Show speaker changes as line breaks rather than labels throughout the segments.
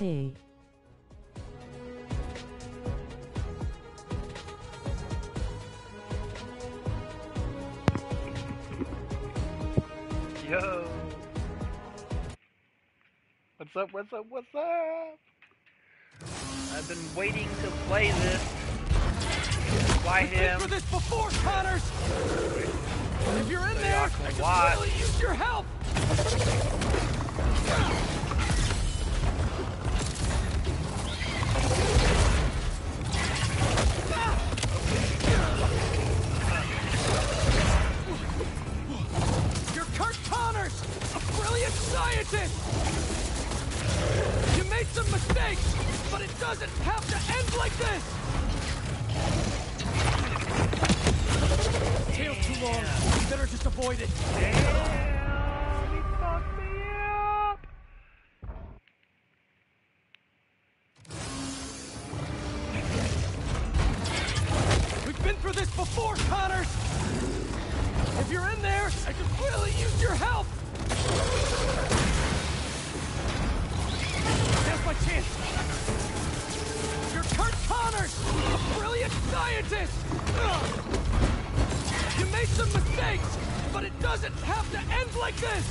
Hey.
Yo. What's up, what's up, what's up? I've been waiting to play this. Why him?
For this before, Connors! If you're in there, I could really use your help! You're Kurt Connors, a brilliant scientist! You made some mistakes, but it doesn't have to end like this! Tail too long. You better just avoid it.
Damn, he fucked me up.
We've been through this before, Connors! If you're in there, I could really use your help! Now's my chance! You're Kurt Connors! A brilliant scientist! You made some mistakes, but it doesn't have to end like this!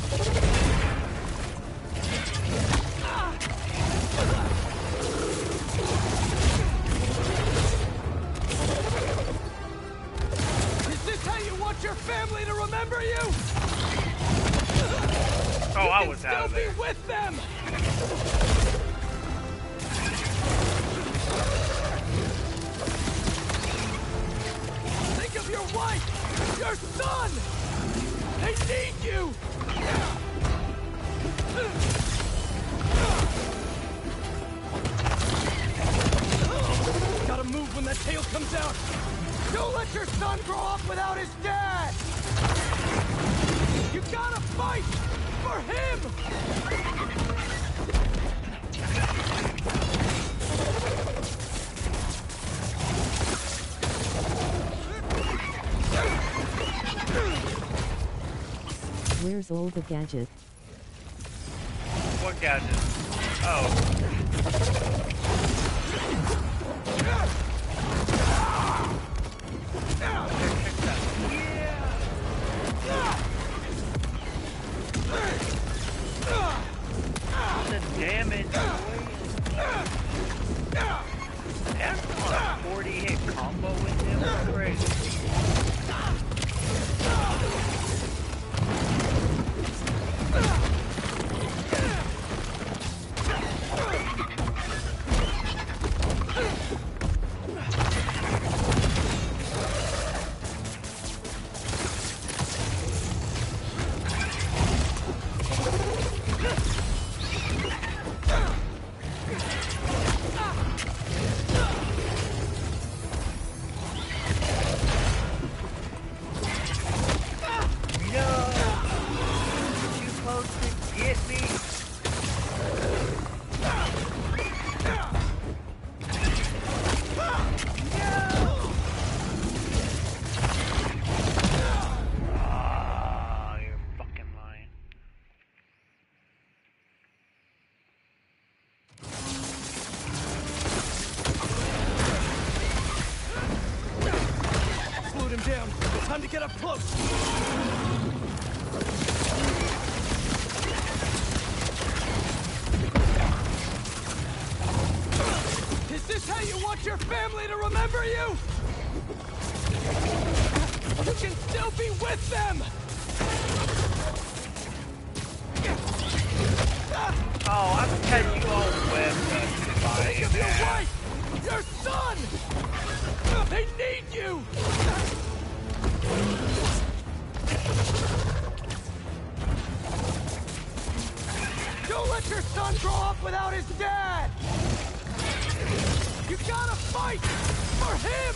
Is this how you want your family to remember you?
Oh,
you
I was
can
out of
still
there.
be with them! Think of your wife! Your son! They need you! Gotta move when that tail comes out! Don't let your son grow up without his dad! You gotta fight! For him!
Where's all the gadget?
What gadget? Oh. The damage. That's on a 40-hit combo with him. That's crazy.
Time to get up close! Is this how you want your family to remember you? You can still be with them!
Oh, I'm catching you all web.
Think of your wife! Your son! They need you! Don't let your son grow up without his dad! You gotta fight for him!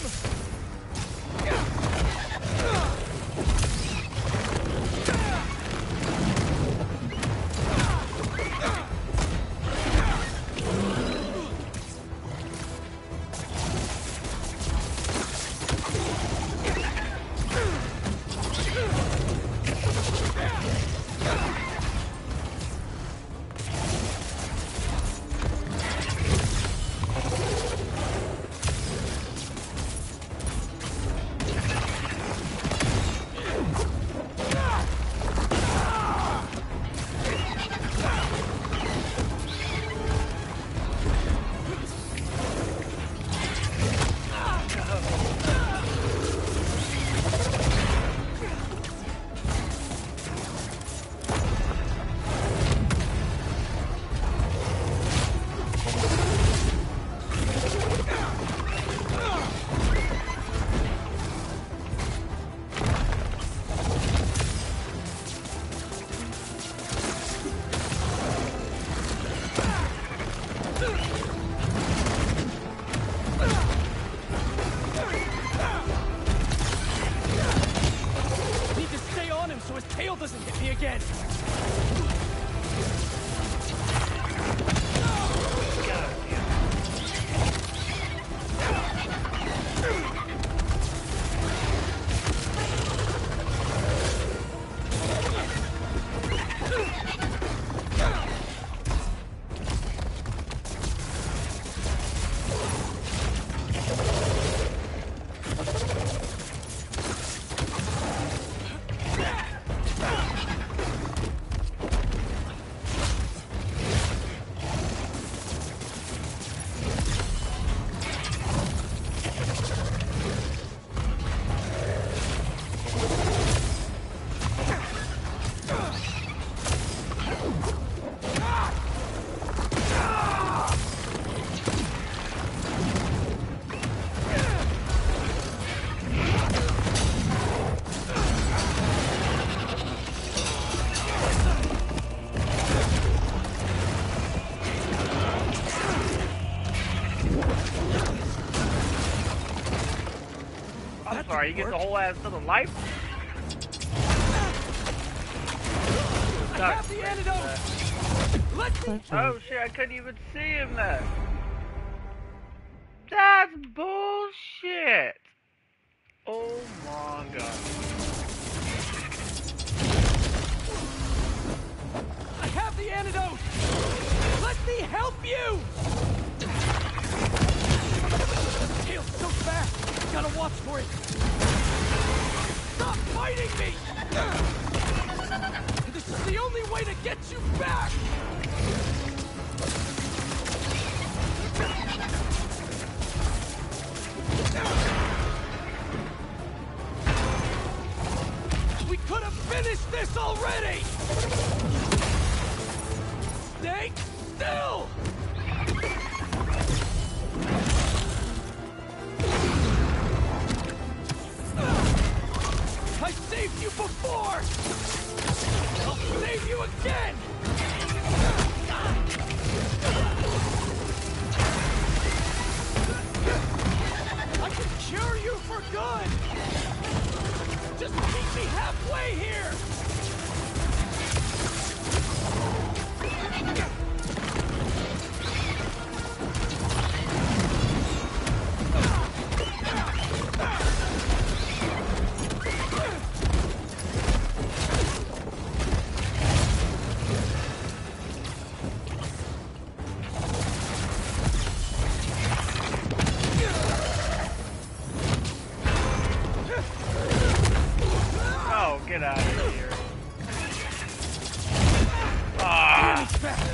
tail doesn't hit me again.
God damn. I'm sorry, you get the whole ass to the life?
I have the antidote! Let's see!
Oh shit, I couldn't even see him there. That's bullshit! Oh my god.
I have the antidote! Let me help you! Tail's so fast! Gotta watch for it! Stop fighting me! This is the only way to get you back! We could have finished this already! Stay still! I saved you before! I'll save you again! I can cure you for good! Just meet me halfway here!
Oh, get out of here. Ah!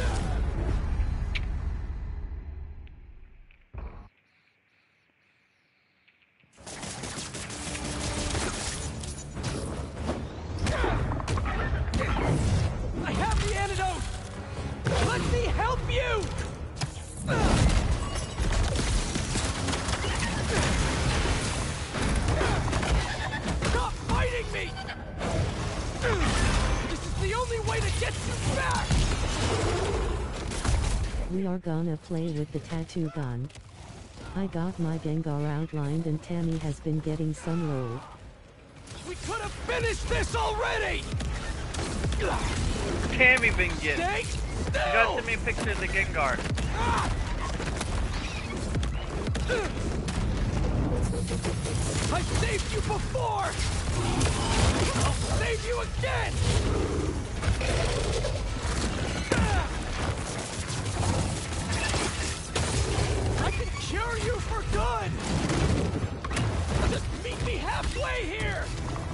I have the antidote! Let me help you! Stop fighting me! This is the only way to get you back!
We are gonna play with the tattoo gun. I got my Gengar outlined and Tammy has been getting some roll.
We could have finished this already!
Tammy been getting.
Stay
You
still!
gotta send me a picture of the Gengar.
I saved you before! I'll save you again! I can cure you for good! Just meet me halfway here!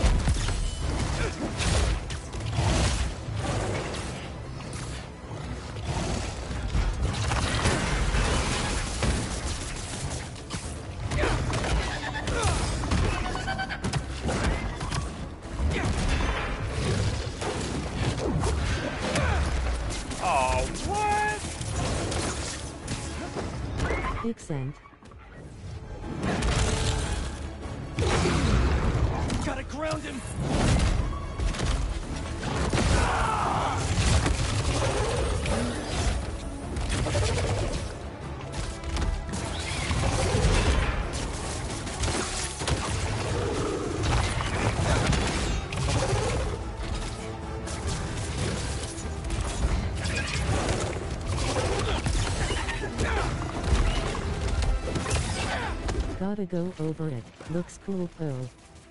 Oh, what?
Vixent.
Gotta ground him!
Gotta go over it. Looks cool though.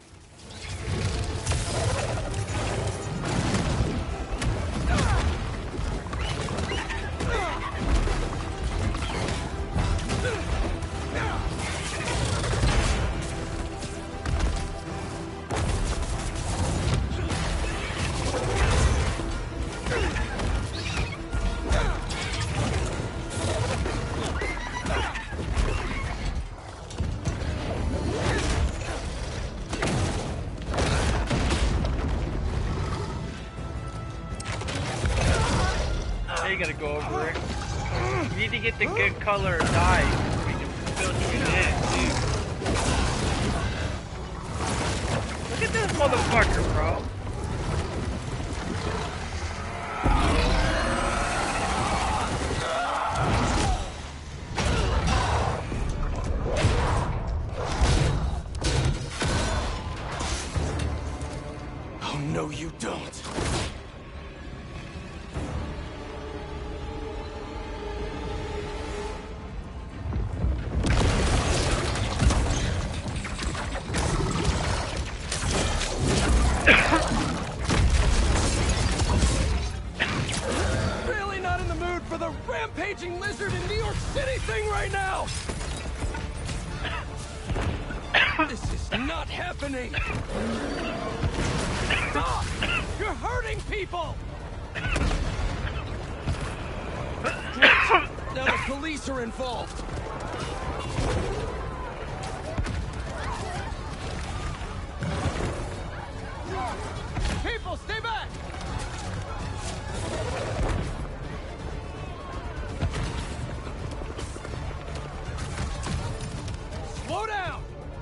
You gotta go over it. You need to get the good color dye so we can filter it in, too. Look at this motherfucker, bro.
Oh, no, you don't. Really not in the mood for the rampaging lizard in New York City thing right now! This is not happening! Stop! You're hurting people! Now the police are involved! People, stay back! Slow down!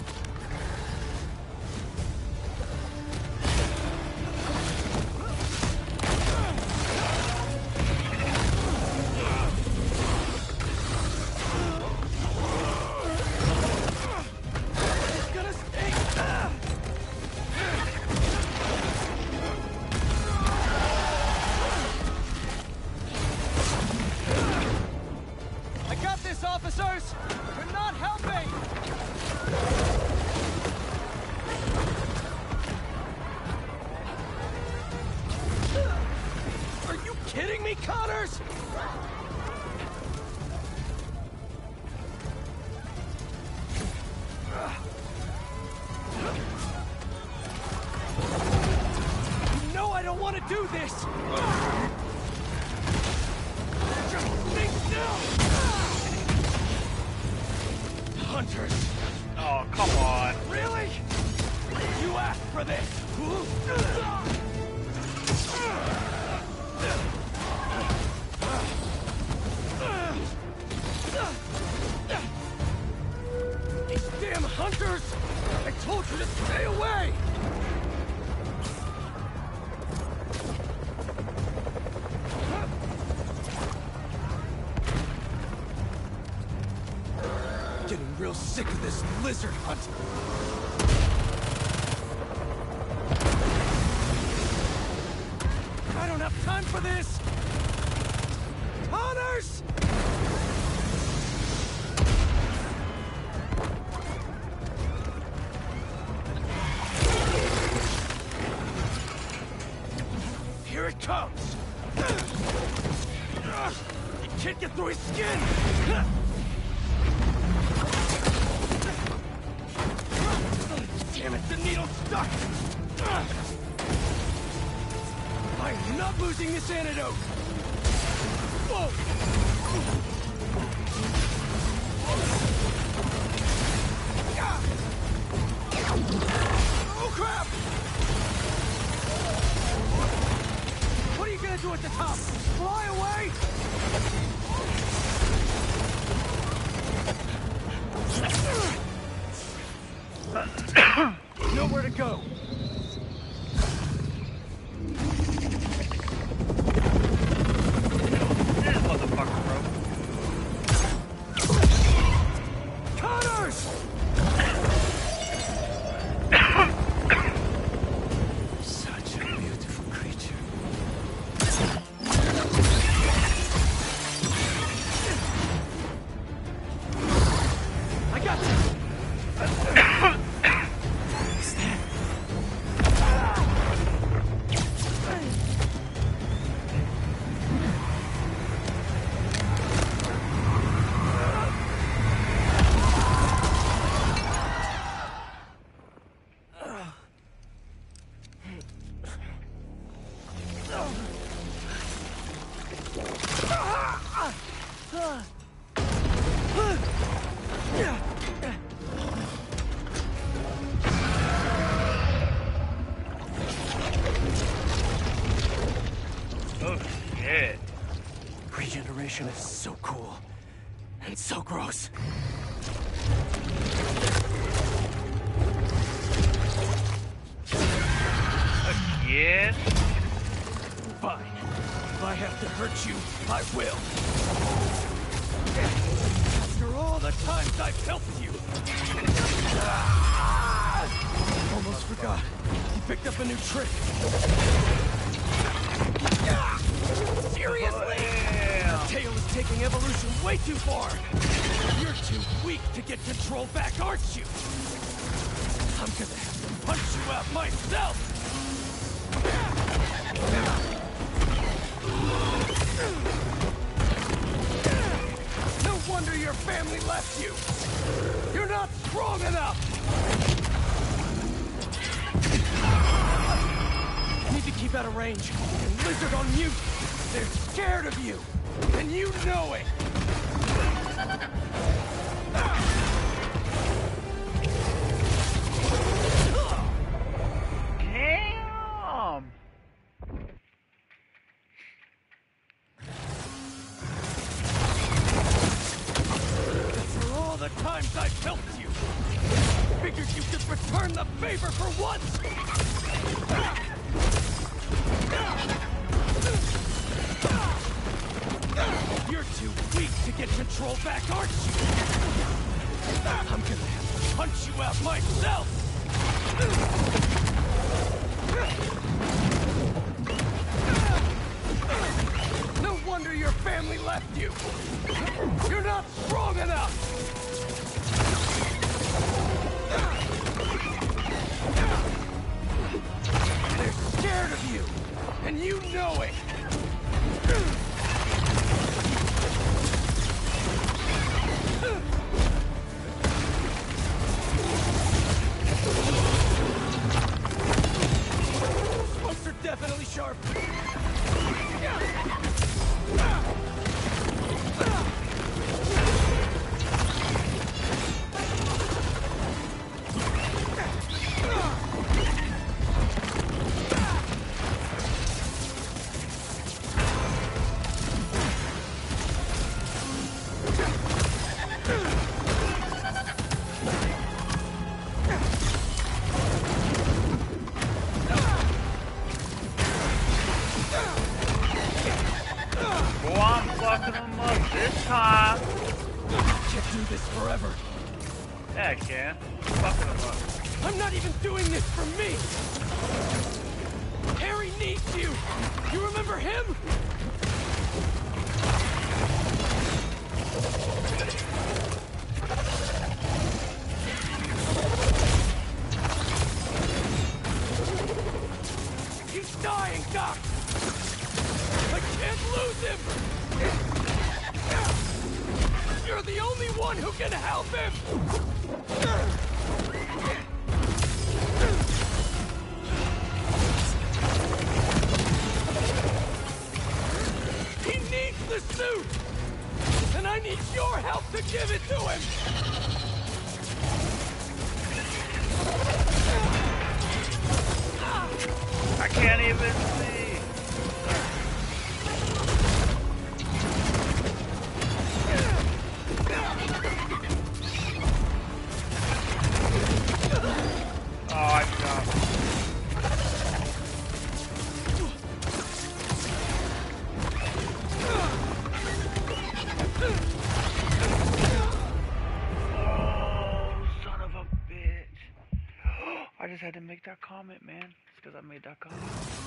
It's gonna stay. I got this, officers! You're not helping! Are you kidding me, Connors? You know I don't want to do this! Just think still! Hunters!
Oh, come on.
Really? You asked for this! These damn hunters! I told you to stay away! Getting real sick of this lizard hunt. I don't have time for this! Connors! Here it comes! You can't get through his skin! Damn it, the needle's stuck! I'm not losing this antidote! Whoa! Oh, crap! What are you gonna do at the top? Fly away? Nowhere to go.
This motherfucker, bro.
Connors! Such a beautiful creature.
shit.
Regeneration is so cool. And so gross.
Yes.
Fine. If I have to hurt you, I will. After all the times I've helped you. Almost forgot. You picked up a new trick. Seriously?
Damn.
The tail is taking evolution way too far. You're too weak to get control back, aren't you? I'm gonna have to punch you out myself. No wonder your family left you! You're not strong enough! Need to keep out of range. And Lizard on mute! They're scared of you! And you know it!
Damn.
For all the times I've helped you! Figured you could return the favor for once! You're too weak to get control back, aren't you? I'm gonna have to punch you out myself! No wonder your family left you! You're not strong enough! They're scared of you! And you know it! Smokes are definitely sharp!
Boy, I'm fucking them up this time.
Can't do this forever.
Yeah, I can. Fucking them up.
I'm not even doing this for me! Harry needs you! You remember him? He's dying, Doc! I can't lose him! You're the only one who can help him! He needs the suit! And I need your help to give it to him!
I can't even see. Oh, I forgot. Oh, son of a bitch. I just had to make that comment, man. It's because I made that comment.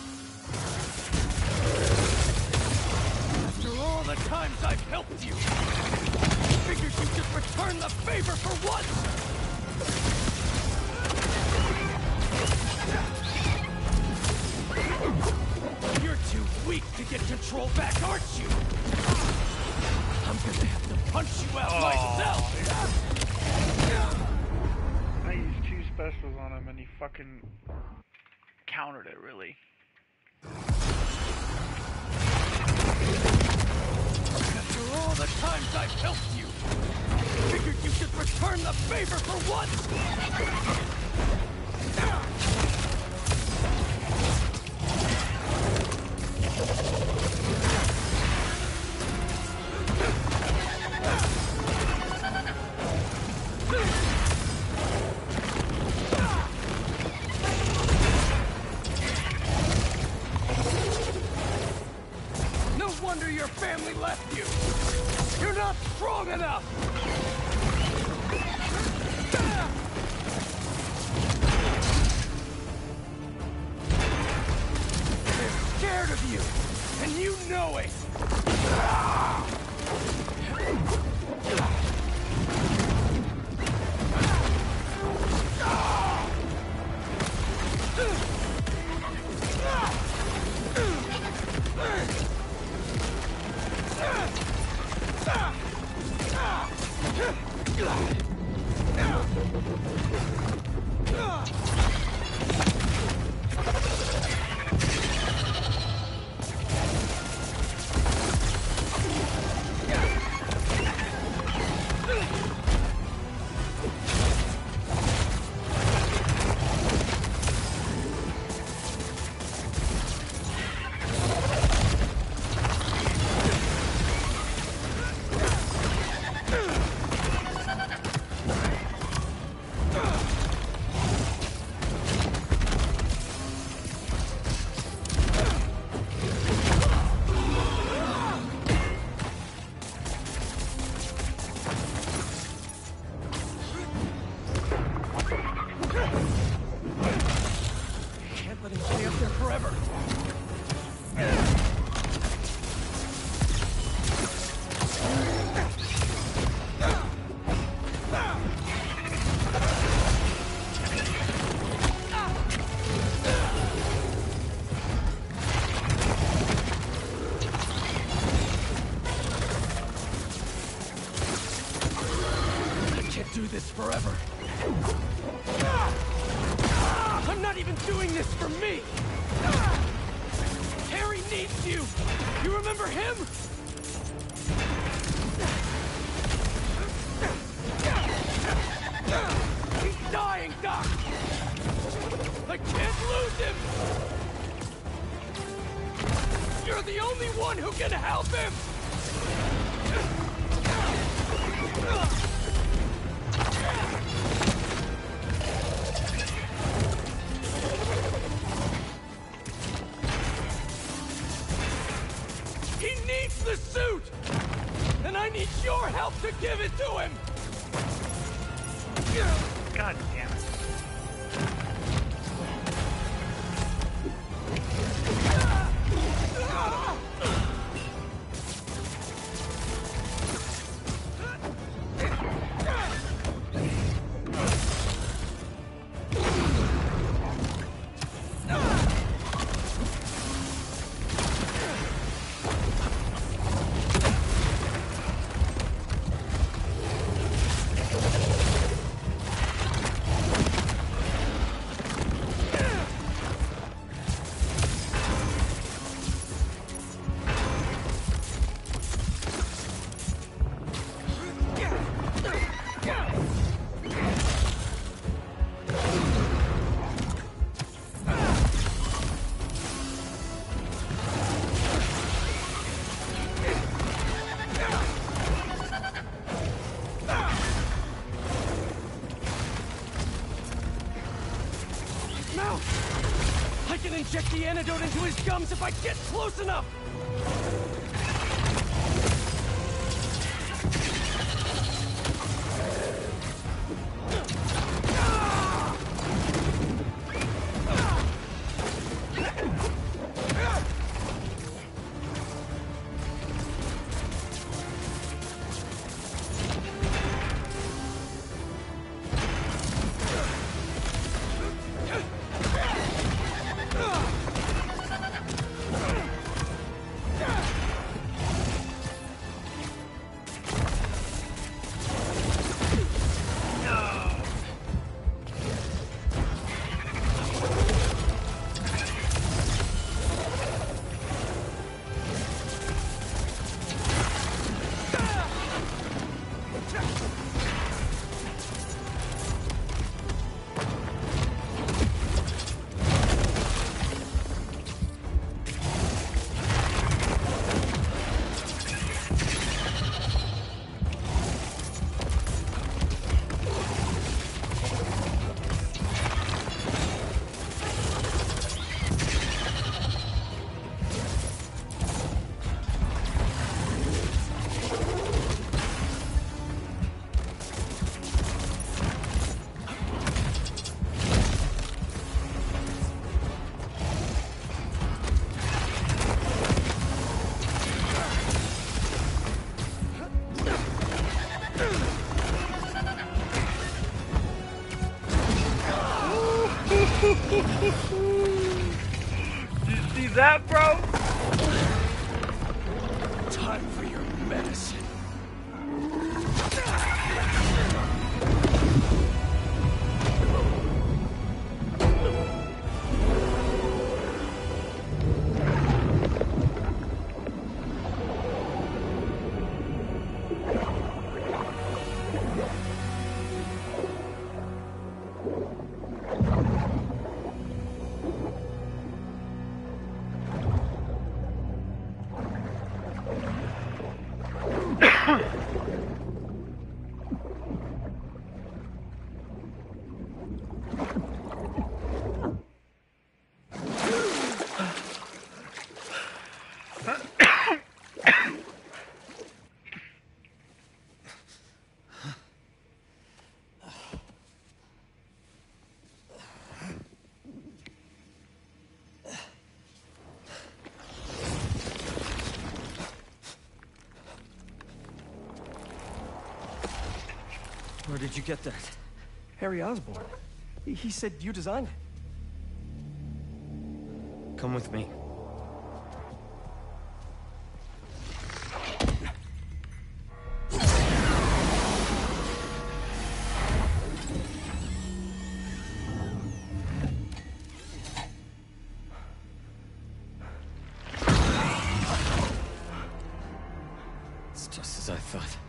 After all the times I've helped you, figured you could return the favor for once! You're too weak to get control back, aren't you? I'm gonna have to punch you out myself!
I used 2 specials on him and he fucking countered it, really.
After all the times I've helped you, figured you could return the favor for once! wonder your family left you. You're not strong enough. They're scared of you, and you know it. Forever. I'm not even doing this for me! Harry needs you! You remember him? He's dying, Doc! I can't lose him! You're the only one who can help him! The suit! And I need your help to give it to him!
God damn it.
I can inject the antidote into his gums if I get close enough!
that, bro?
Time for your medicine.
Where did you get that?
Harry Osborn. He said you designed it.
Come with me. It's just as I thought.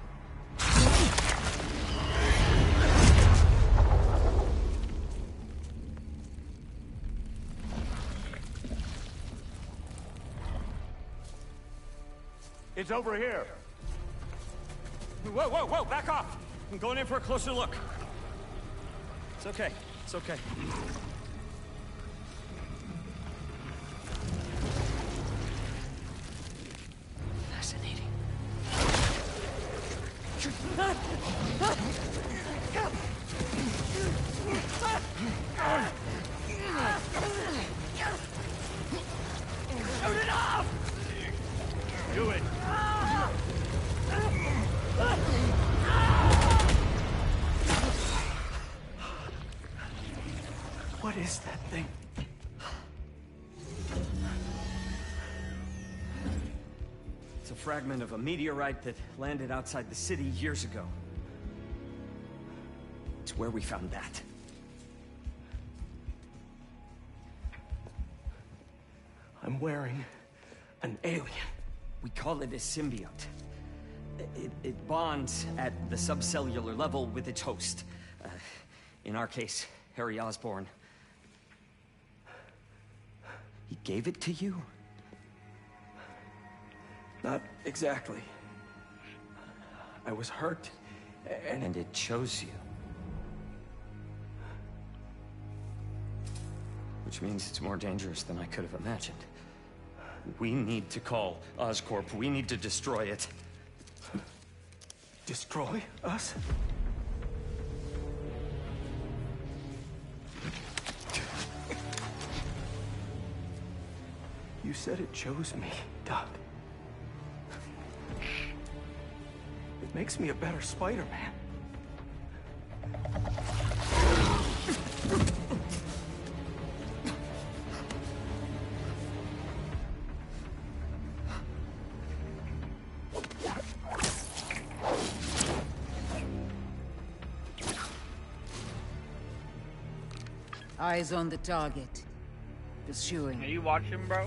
It's over here.
Whoa, whoa, whoa, back off! I'm going in for a closer look. It's okay, it's okay. Fascinating.
Shoot it off! Do it. What is that thing?
It's a fragment of a meteorite that landed outside the city years ago. It's where we found that.
I'm wearing an alien.
We call it a symbiote. It bonds at the subcellular level with its host. In our case, Harry Osborn. He gave it to you?
Not exactly. I was hurt,
And it chose you. Which means it's more dangerous than I could have imagined. We need to call Oscorp. We need to destroy it.
Destroy us? You said it chose me, Doc. It makes me a better Spider-Man.
Eyes on the target. Pursuing.
Are you watching, bro?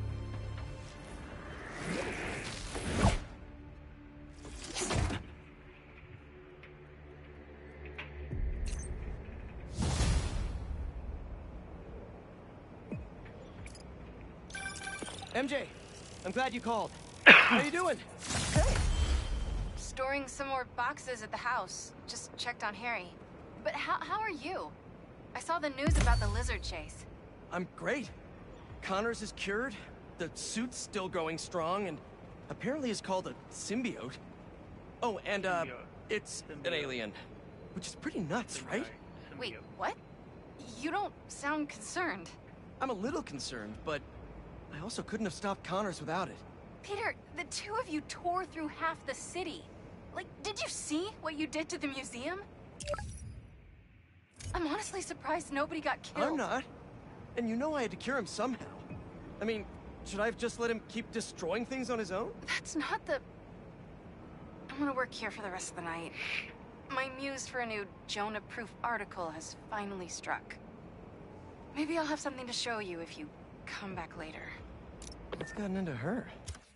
MJ, I'm glad you called. How you doing? Hey!
Storing some more boxes at the house. Just checked on Harry. But how are you? I saw the news about the lizard chase.
I'm great. Connors is cured, the suit's still growing strong, and apparently is called a symbiote. Oh, and it's an alien. Which is pretty nuts, right?
Wait, what? You don't sound concerned.
I'm a little concerned, but I also couldn't have stopped Connors without it.
Peter, the two of you tore through half the city. Like, did you see what you did to the museum? I'm honestly surprised nobody got killed.
I'm not. And you know I had to cure him somehow. I mean, Should I have just let him keep destroying things on his own?
That's not the... I'm gonna work here for the rest of the night. My muse for a new Jonah-proof article has finally struck. Maybe I'll have something to show you if you come back later.
What's gotten into her?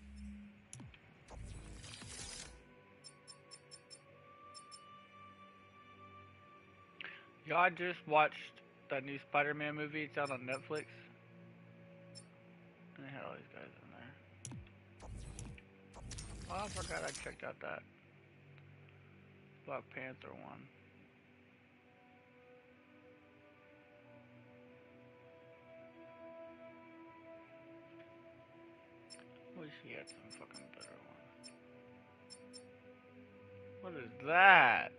Y'all just watched that new Spider-Man movie. It's out on Netflix. And they had all these guys in there. Oh, I forgot I checked out that Black Panther one. Wish he had some fucking better one. What is that?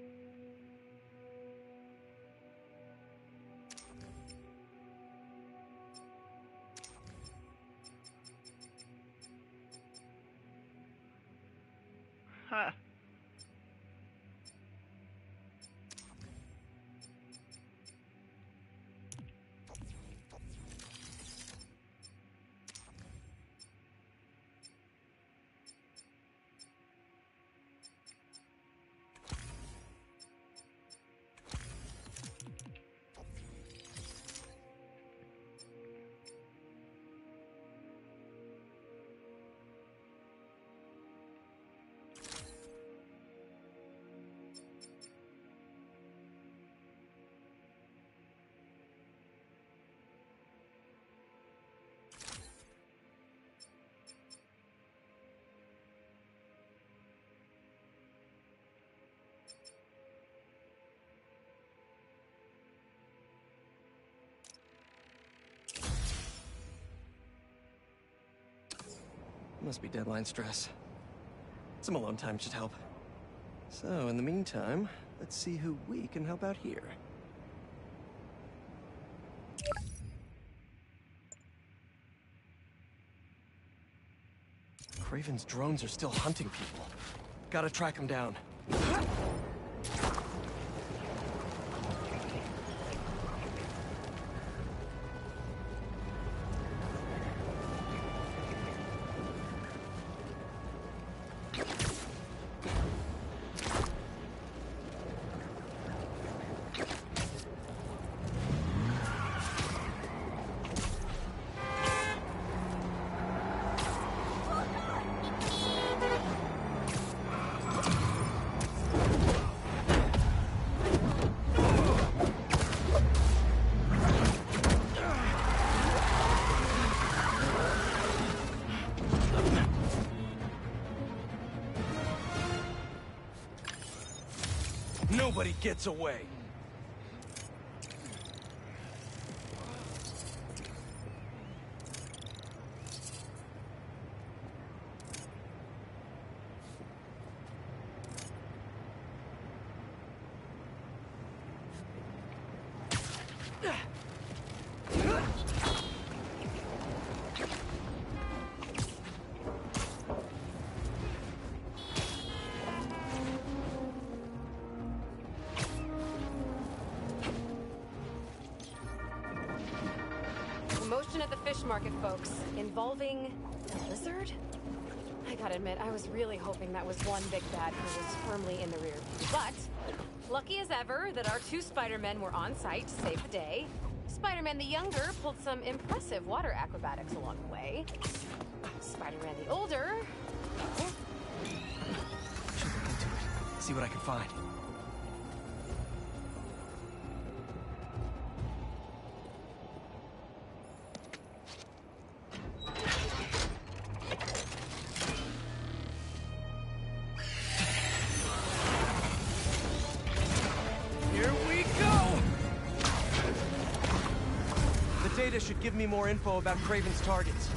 Huh.
Must be deadline stress. Some alone time should help. So, in the meantime, let's see who we can help out here. Kraven's drones are still hunting people. Gotta track them down. Nobody gets away.
Commotion at the fish market, folks, involving a lizard? I gotta admit, I was really hoping that was one big bad who was firmly in the rear view. But, lucky as ever that our two Spider-Men were on site to save the day. Spider-Man the younger pulled some impressive water acrobatics along the way. Spider-Man the older... well,
Should look into it. See what I can find. Data should give me more info about Kraven's targets.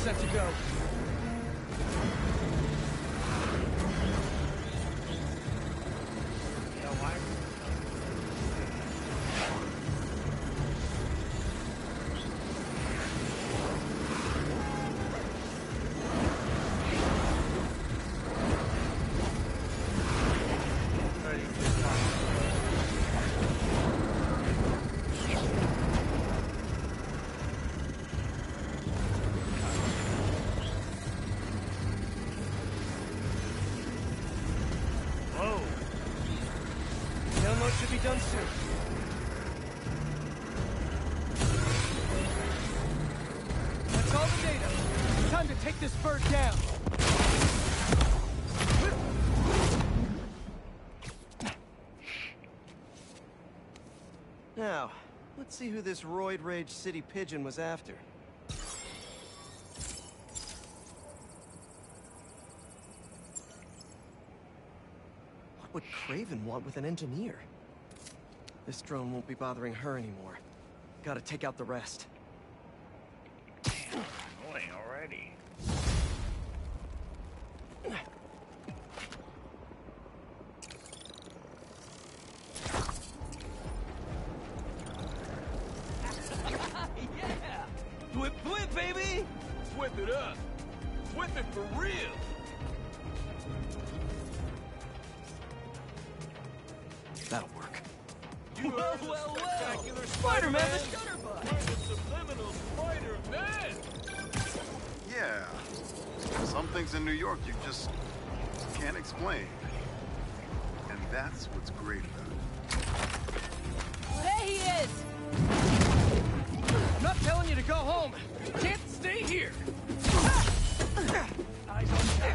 set to go.
Yeah, why?
Download should be done soon. That's all the data. Time to take this bird down. Now, let's see who this roid rage city pigeon was after. What would Craven want with an engineer? This drone won't be bothering her anymore. Gotta take out the rest.
Damn, annoying already.
Yeah! Whip, whip, baby!
Whip it up! Whip it for real!
That'll work.
You
Well,
heard the
well, well.
spectacular
Spider-Man,
Spider-Man.
the Shutterbug!
I'm the subliminal Spider-Man!
Yeah. Some things in New York you just can't explain. And that's what's great about it.
There he is!
I'm not telling you to go home. You can't stay here. Eyes on that.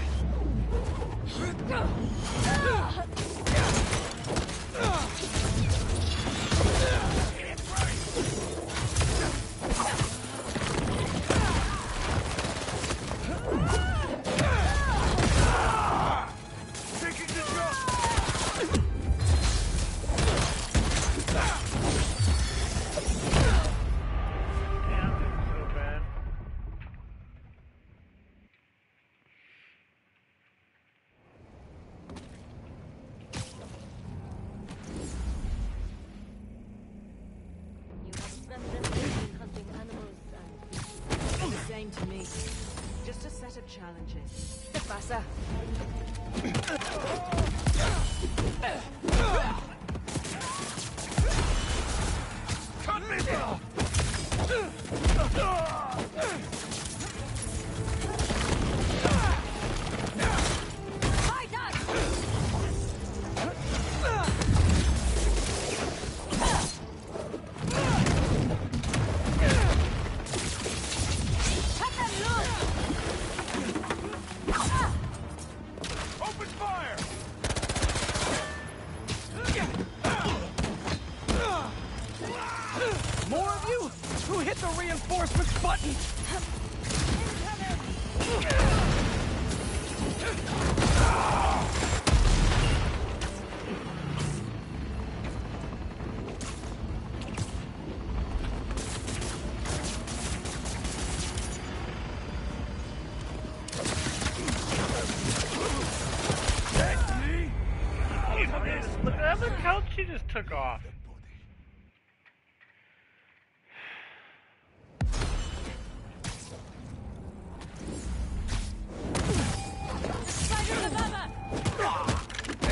Taking control!
Damn, it's so bad.
You have spent this evening hunting animals and...
The same to me. Just a set of challenges.
¿Qué pasa?
Cut me!
Fight us! Cut them loose!
Open fire!
More of you? Who hit the reinforcements button?
Look at that couch she just took off.
Spider Baba!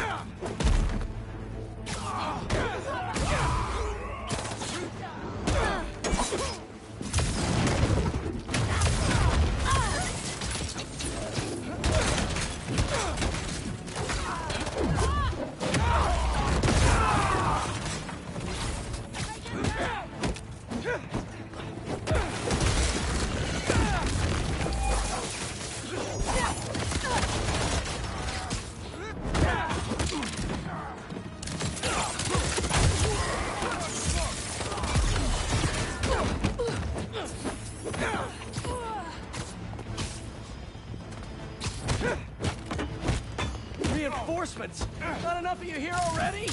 Reinforcements! Not enough of you here already?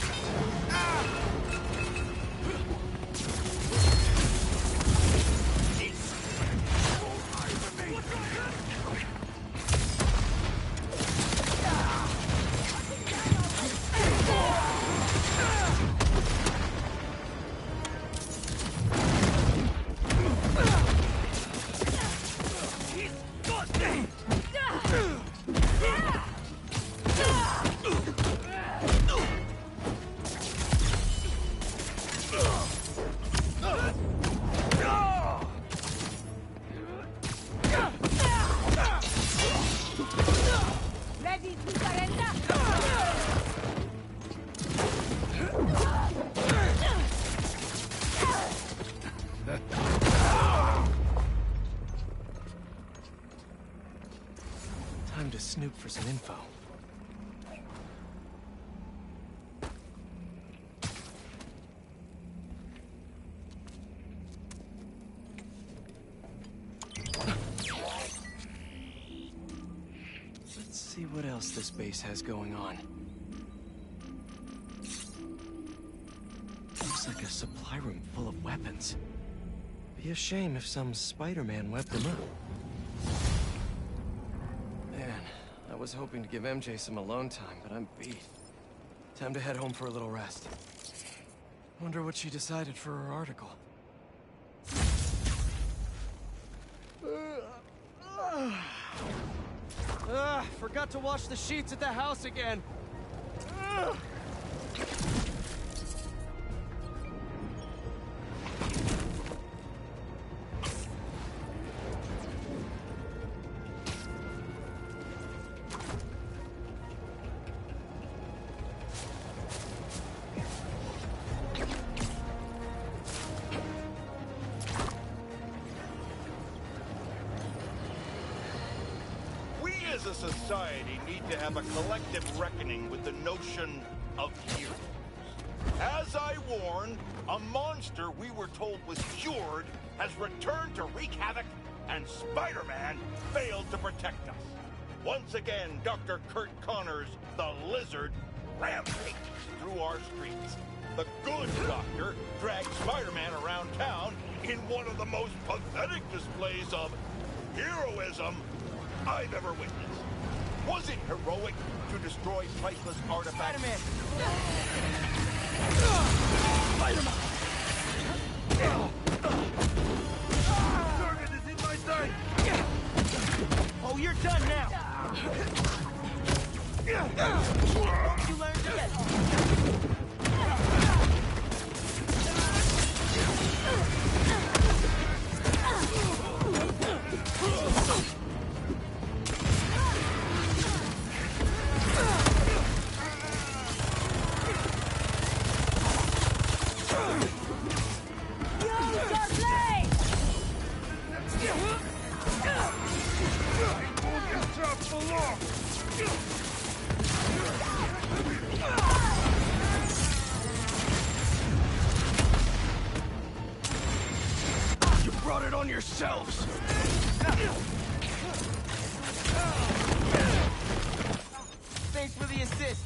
Time to snoop for some info. Let's see what else this base has going on. Looks like a supply room full of weapons. Be a shame if some Spider-Man webbed them up. Man, I was hoping to give MJ some alone time, but I'm beat. Time to head home for a little rest. Wonder what she decided for her article. Forgot to wash the sheets at the house again.
As a society, need to have a collective reckoning with the notion of heroes. As I warned, a monster we were told was cured has returned to wreak havoc, and Spider-Man failed to protect us. Once again, Dr. Kurt Connors, the Lizard, rampages through our streets. The good doctor dragged Spider-Man around town in one of the most pathetic displays of heroism I've ever witnessed. Was it heroic to destroy priceless artifacts?
Spider-Man!
Target is in my sight!
Oh, you're done now! You learned yet?
You brought it on yourselves!
Thanks for the assist.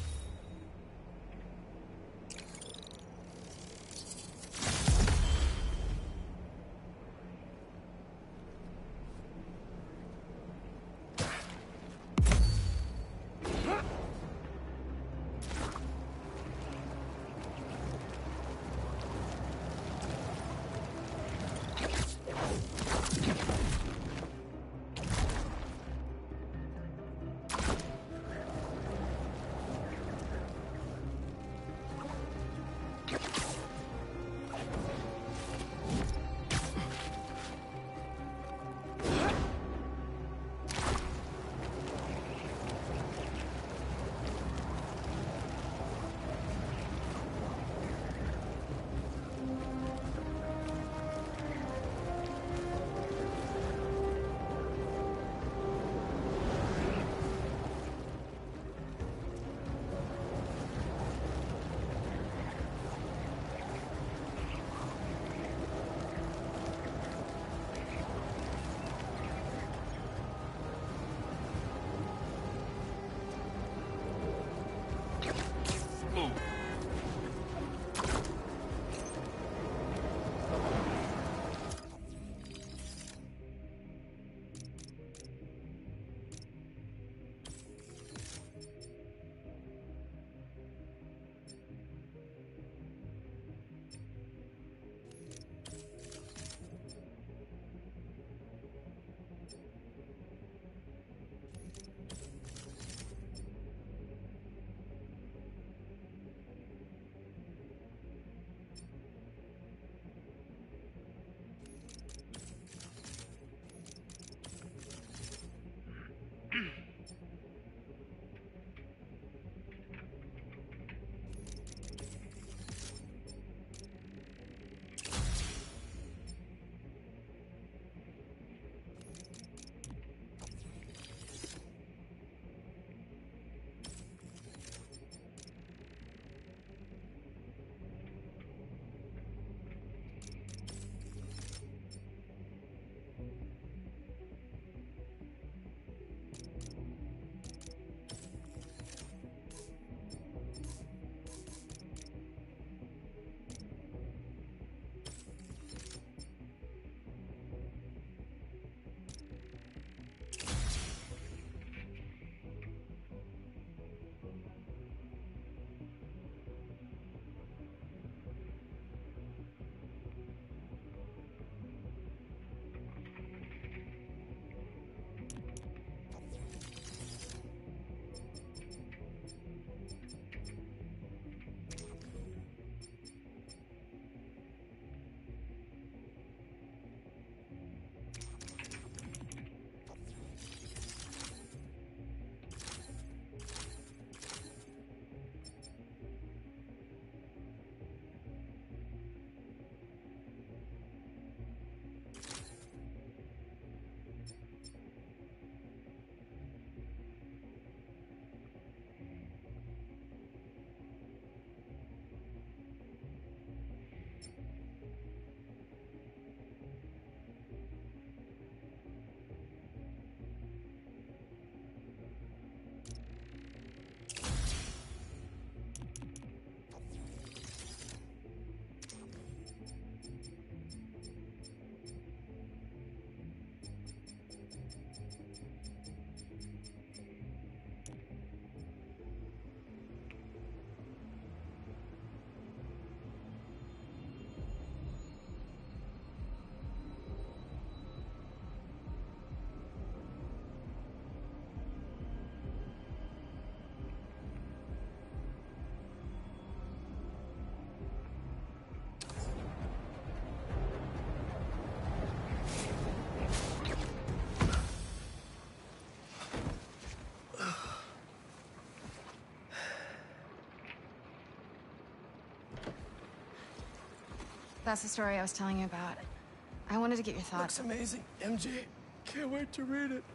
That's the story I was telling you about. I wanted to get your thoughts.
Looks amazing, MJ. Can't wait to read it.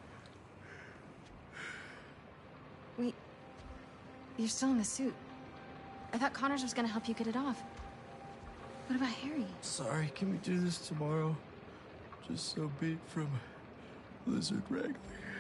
Wait. You're still in the suit. I thought Connors was gonna help you get it off. What about Harry?
Sorry, can we do this tomorrow? Just so beat from Lizard Wrangler.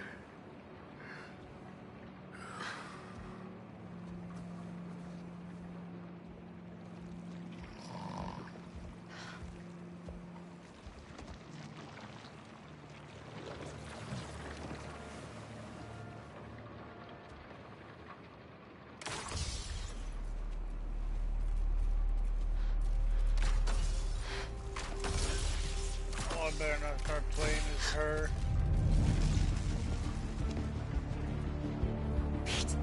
Oh, I better not start playing as her.
Pete.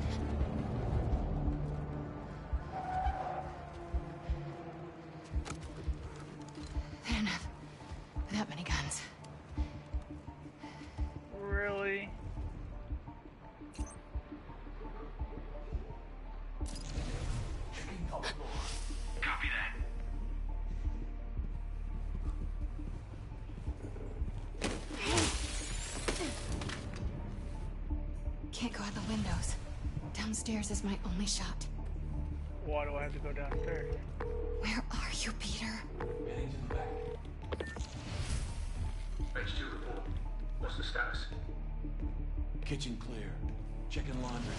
They don't have that many guns.
Really?
Copy that.
Can't go out the windows. Downstairs is my only shot.
Why do I have to go downstairs?
Where are you, Peter?
Heading to the back. H2 report. What's the status?
Kitchen clear. Checking laundry.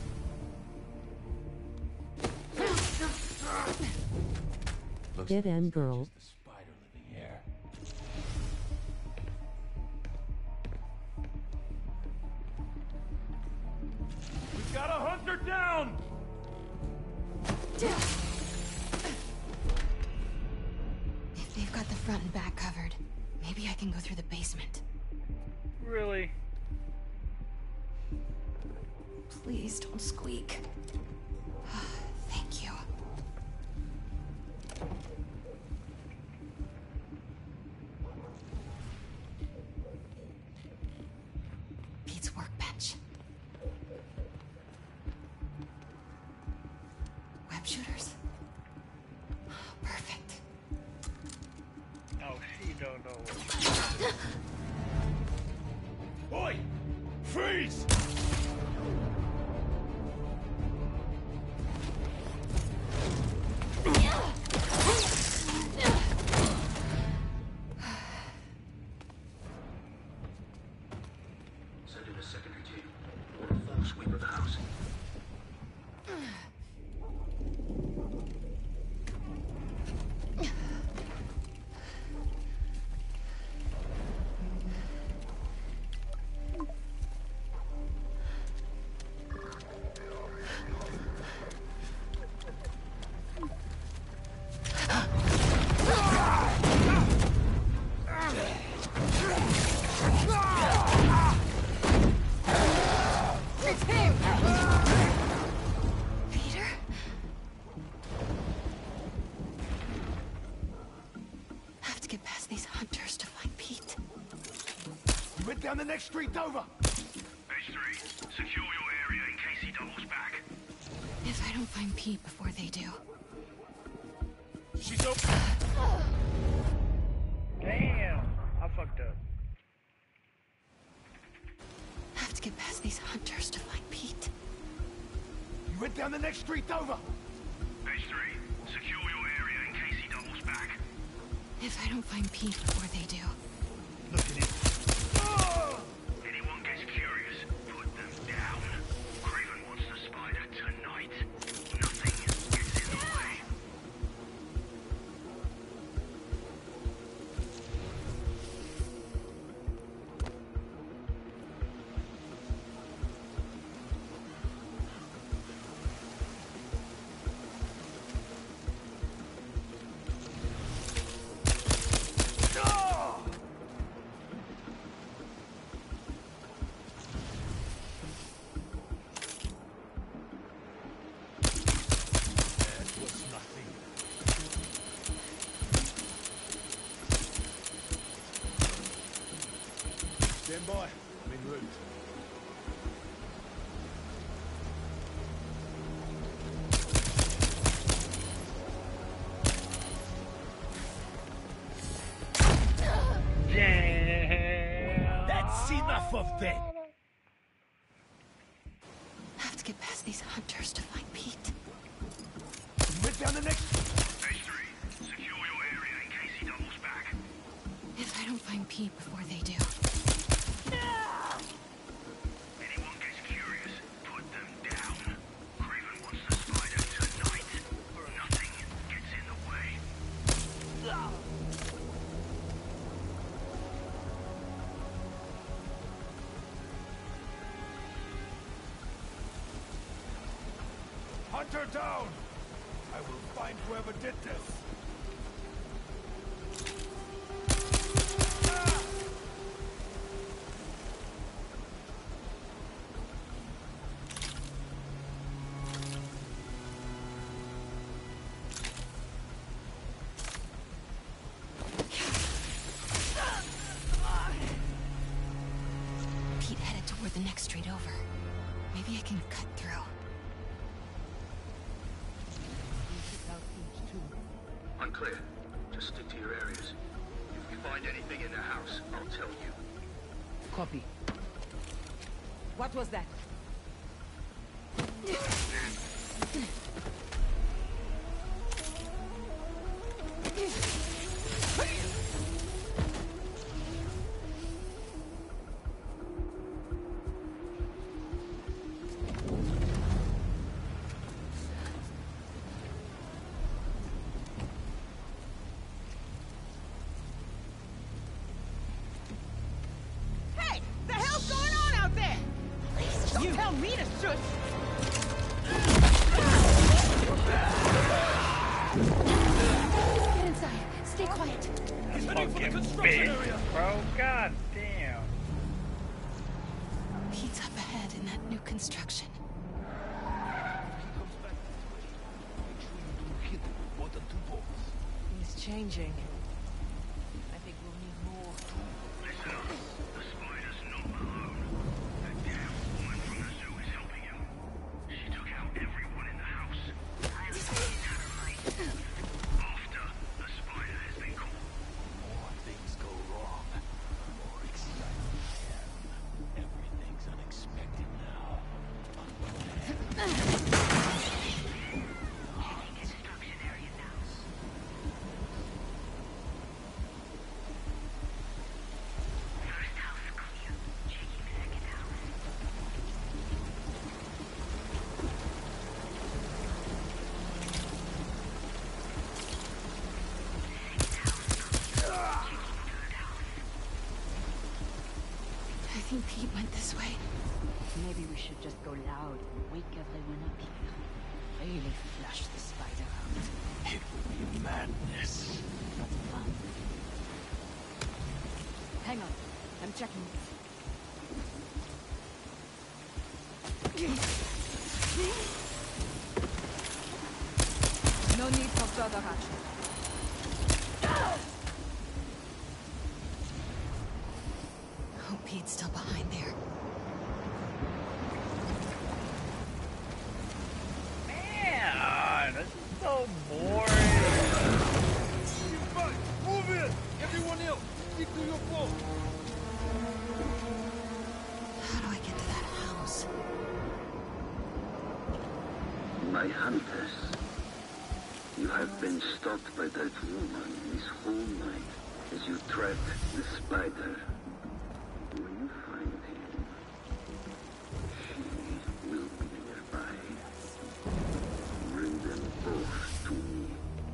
Get M girl.
Just a spider living here.
We've got a hunter down!
If they've got the front and back covered, maybe I can go through the basement.
Really?
Please don't squeak. Thank you. Pete's workbench. Web shooters. Perfect.
Oh, she don't know.
Oi! Freeze!
Send in a secondary team. On a full sweep of the house.
It's him! Peter? Have to get past these hunters to find Pete.
You went down the next street over!
H3, secure your area in case he doubles back.
If I don't find Pete before they do.
She's up.
Damn! I fucked up.
Have to get past these hunters to find Pete.
You went down the next street over!
H3, secure your area in case he doubles back.
If I don't find Pete before they do.
Look at him.
Anyone gets curious, put them down. Craven wants the spider tonight. Nothing gets in the way.
Stand by. I'm en route.
That's enough of that!
I have to get past these hunters to find Pete.
Head down the next...
H3, secure your area in case he doubles back.
If I don't find Pete before they do.
Anyone gets curious, put them down. Craven wants the spider tonight. Nothing gets in the way.
Hunter down! I will find whoever did this.
Pete headed toward the next street over. Maybe I can cut through.
Unclear. Just stick to your areas. If we find anything in the house, I'll tell you.
Copy. What was that?
Hey! The hell's going on out there? Don't tell me to shush!
Get inside. Stay quiet.
He's heading for the
Fucking
construction
bitch,
area!
bro. God damn.
Pete's up ahead in that new construction.
He's changing. I think we'll need more.
Listen up. The spider's not alone. That damn woman from the zoo is helping him. She took out everyone in the house. After the spider has been caught.
More things go wrong. More exciting. Everything's unexpected now.
Construction area now. First house clear. Checking second house.
I think Pete went this way.
Maybe we should just go loud and wake everyone up here. Really flush the spider out.
It will be madness.
But fun. Hang on. I'm checking
No need for further action.
Oh, Pete's still behind there.
Man, this is so boring.
Move in! Everyone else, stick to your post!
How do I get to that house?
My hunters, you have been stalked by that woman this whole night as you tracked the spider. When you find him, she will be nearby. Bring them both to me.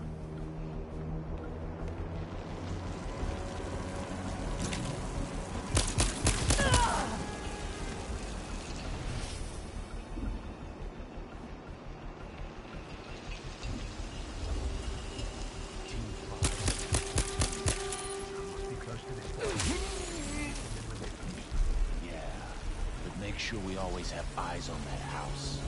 Yeah, but make sure we always have eyes on that house.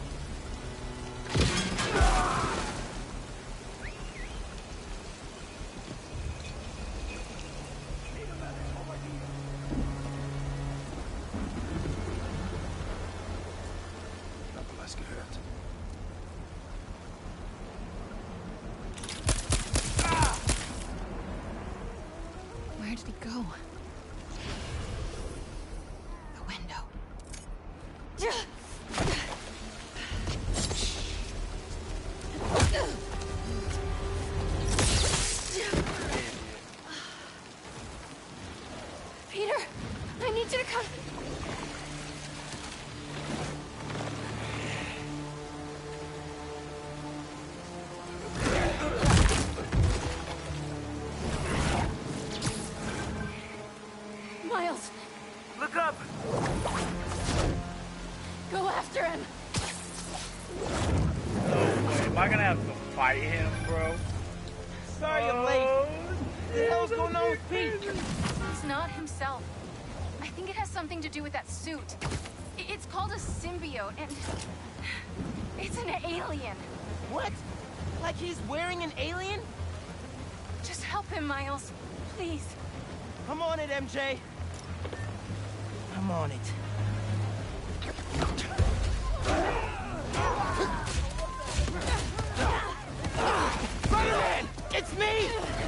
Nothing gehört.
Where did he go?
Peter, I need you to come. Miles,
Look up!
go after him.
No way. Am I gonna have to fight him, bro?
Sorry I'm late. What the hell's going on with Pete?
He's not himself. I think it has something to do with that suit. It's called a symbiote, and it's an alien.
What? Like he's wearing an alien?
Just help him, Miles. Please.
I'm on it, MJ. I'm on it. Spider-Man! It's me!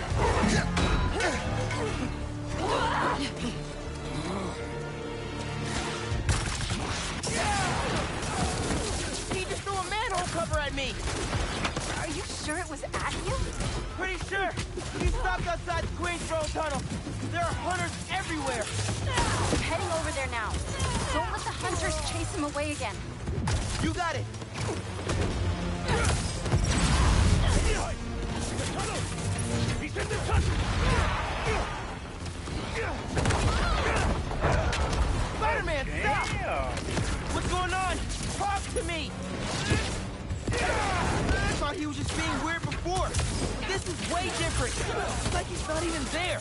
He just threw a manhole cover at me!
Are you sure it was at you?
Pretty sure. He stopped outside the Queens Road Tunnel. There are hunters everywhere.
I'm heading over there now. Don't let the hunters chase him away again.
You got it.
He's in the tunnel!
Spider-Man, stop! What's going on? Talk to me! I thought he was just being weird before. But this is way different. It's like he's not even there.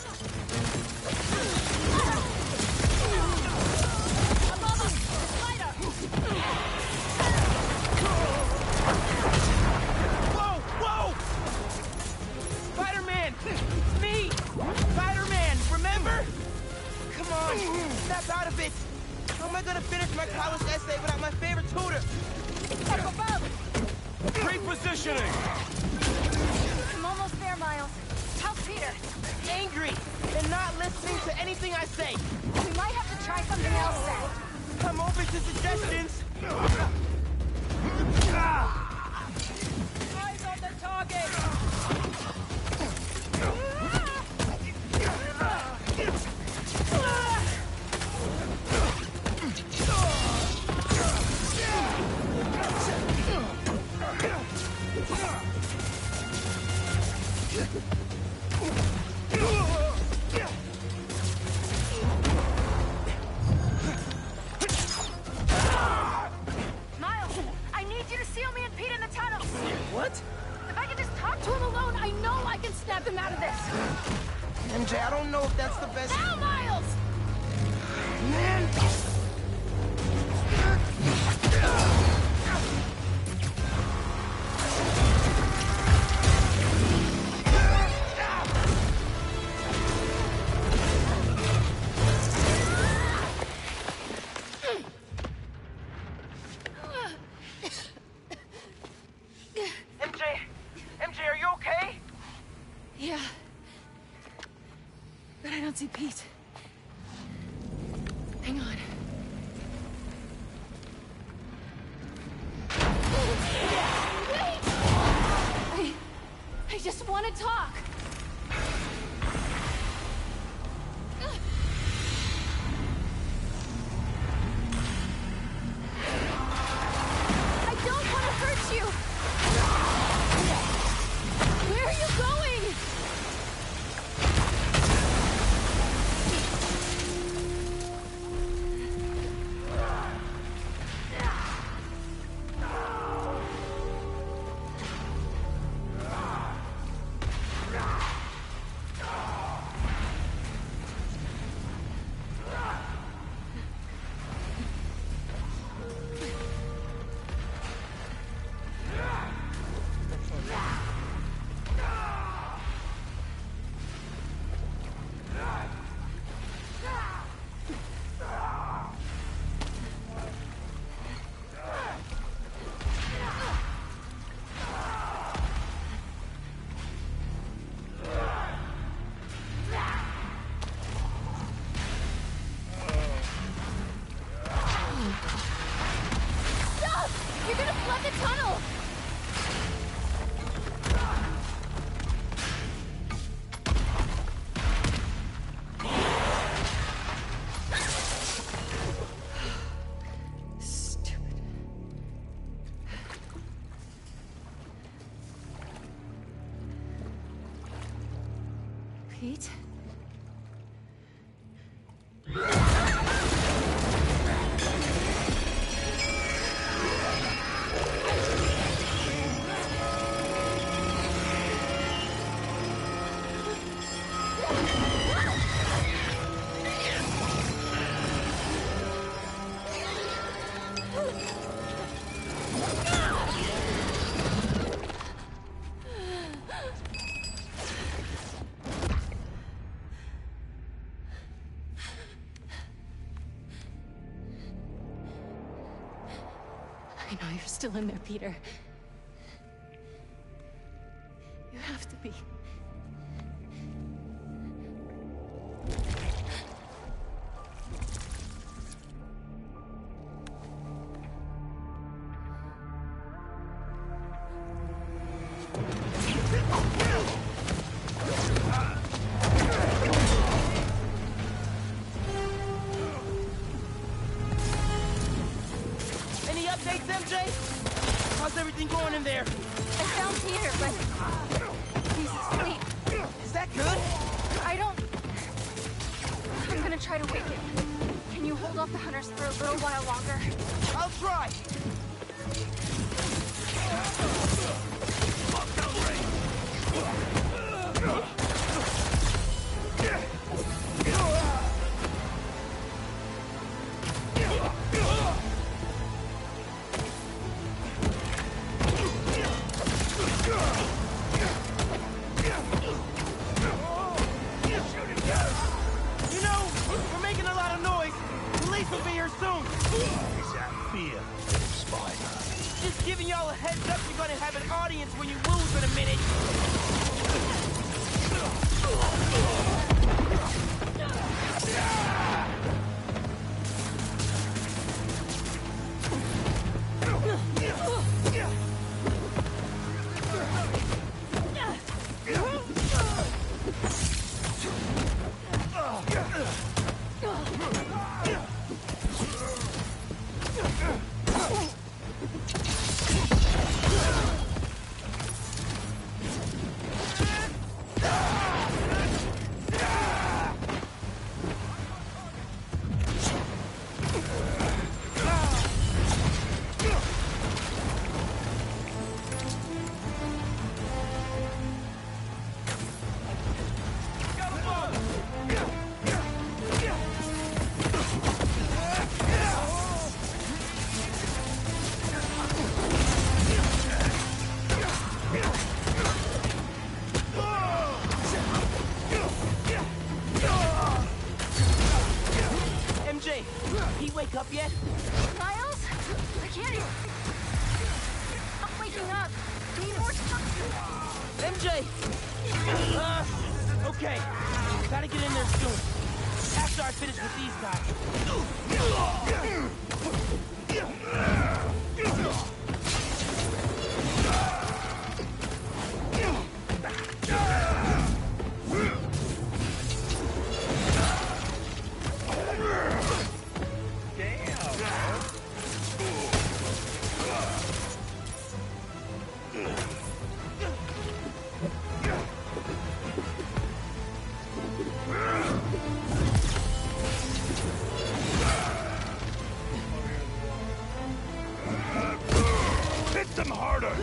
Above us, the spider.
Whoa, whoa! Spider-Man! It's me! Spider-Man, remember? Come on, snap out of it! How am I gonna finish my college essay without my favorite tutor? Up above!
Repositioning!
I'm almost there, Miles. How's Peter?
Angry and not listening to anything I say.
We might have to try something else then.
I'm open to suggestions.
Eyes on the target!
Miles, I need you to seal me and Pete in the tunnels.
What?
If I can just talk to him alone, I know I can snap him out of this.
MJ, I don't know if that's the best...
Now, Miles!
Man! MJ, are you okay?
Yeah. But I don't see Pete.
the tunnel!
Pete? I know you're still in there, Peter. You have to be.
Any updates, MJ? How's everything going in there?
I found Peter, but he's asleep.
Is that good?
I don't... I'm gonna try to wake him. Can you hold off the hunters for a little while longer?
I'll try. You know, we're making a lot of noise. Police will be here soon.
Is that fear, Spider?
Just giving y'all a heads up, you're gonna have an audience when you lose in a minute. MJ, he wake up yet?
Miles? I can't even... I'm waking up. We need more time.
MJ! Okay. Gotta get in there soon. After I finish with these
Hit them harder!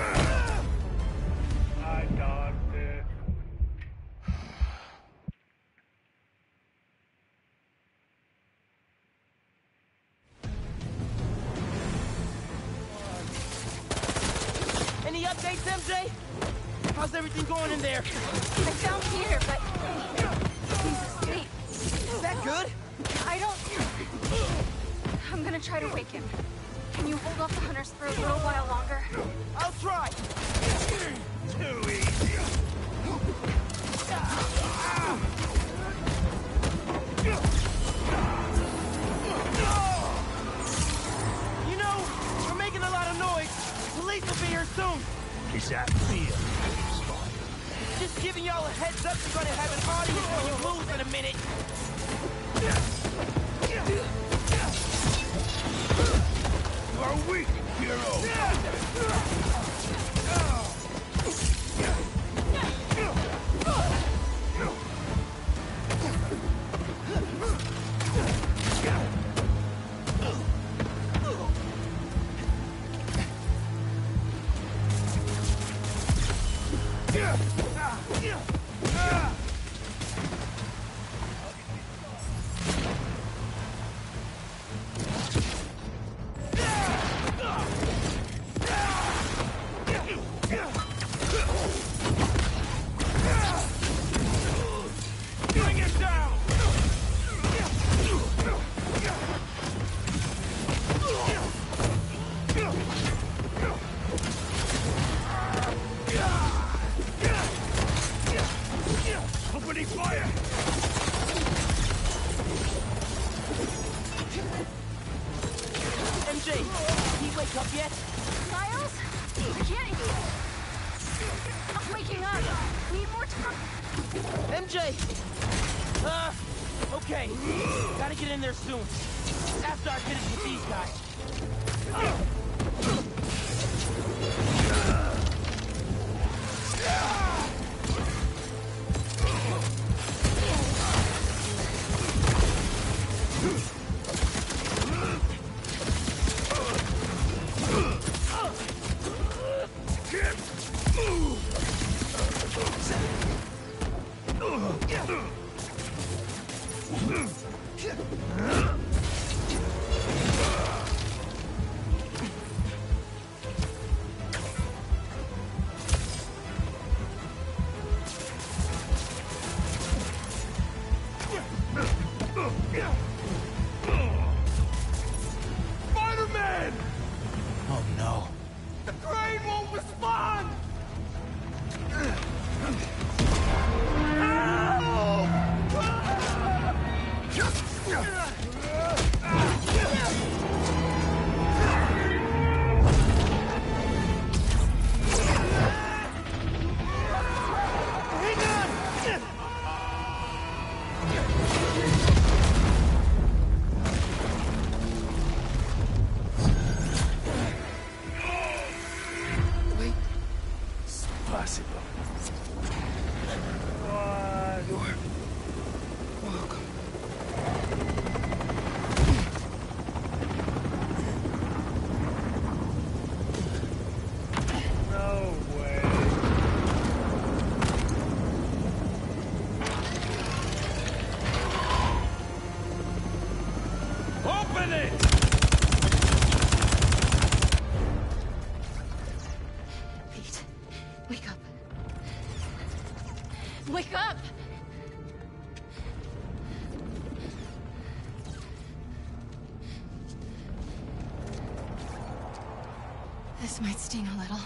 I dodged it.
Any updates, MJ? How's everything going in there?
I found Peter, but he's asleep.
Is that good?
I don't... I'm gonna try to wake him. Can you hold off the hunters for a little while longer?
I'll try.
Too easy.
You know, we're making a lot of noise.
there soon.
Is that fear?
Just giving y'all a heads up, you're gonna have an audience when you lose in a minute.
You are weak, hero.
Okay, gotta get in there soon. After I finish with these guys.
Spider-Man! Oh no.
The crane won't respond!
Wake up! This might sting a little.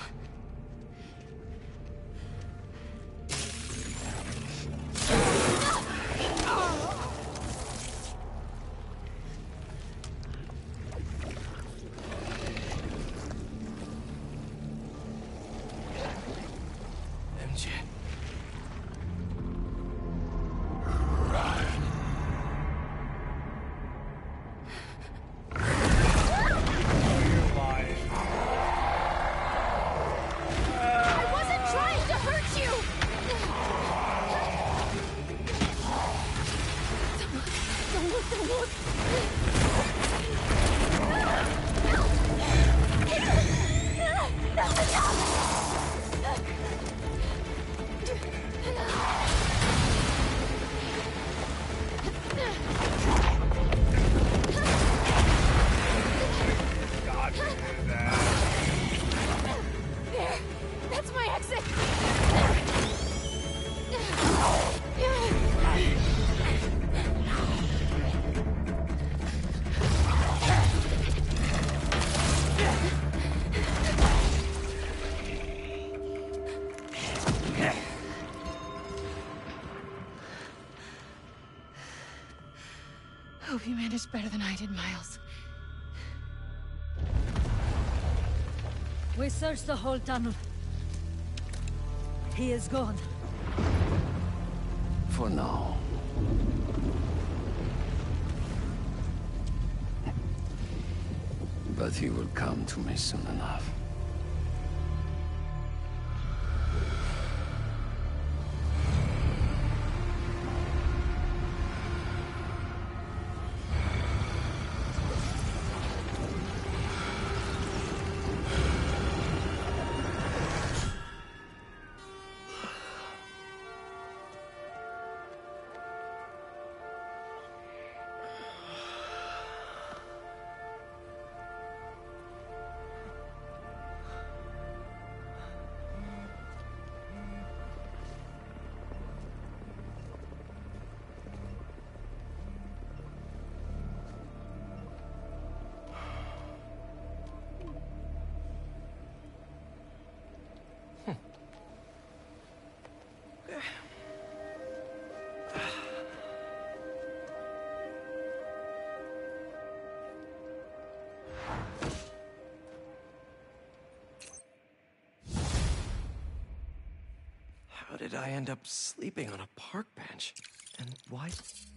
MJ.
Hope you managed better than I did, Miles.
We searched the whole tunnel. He is gone.
For now. But he will come to me soon enough.
How did I end up sleeping on a park bench? And why?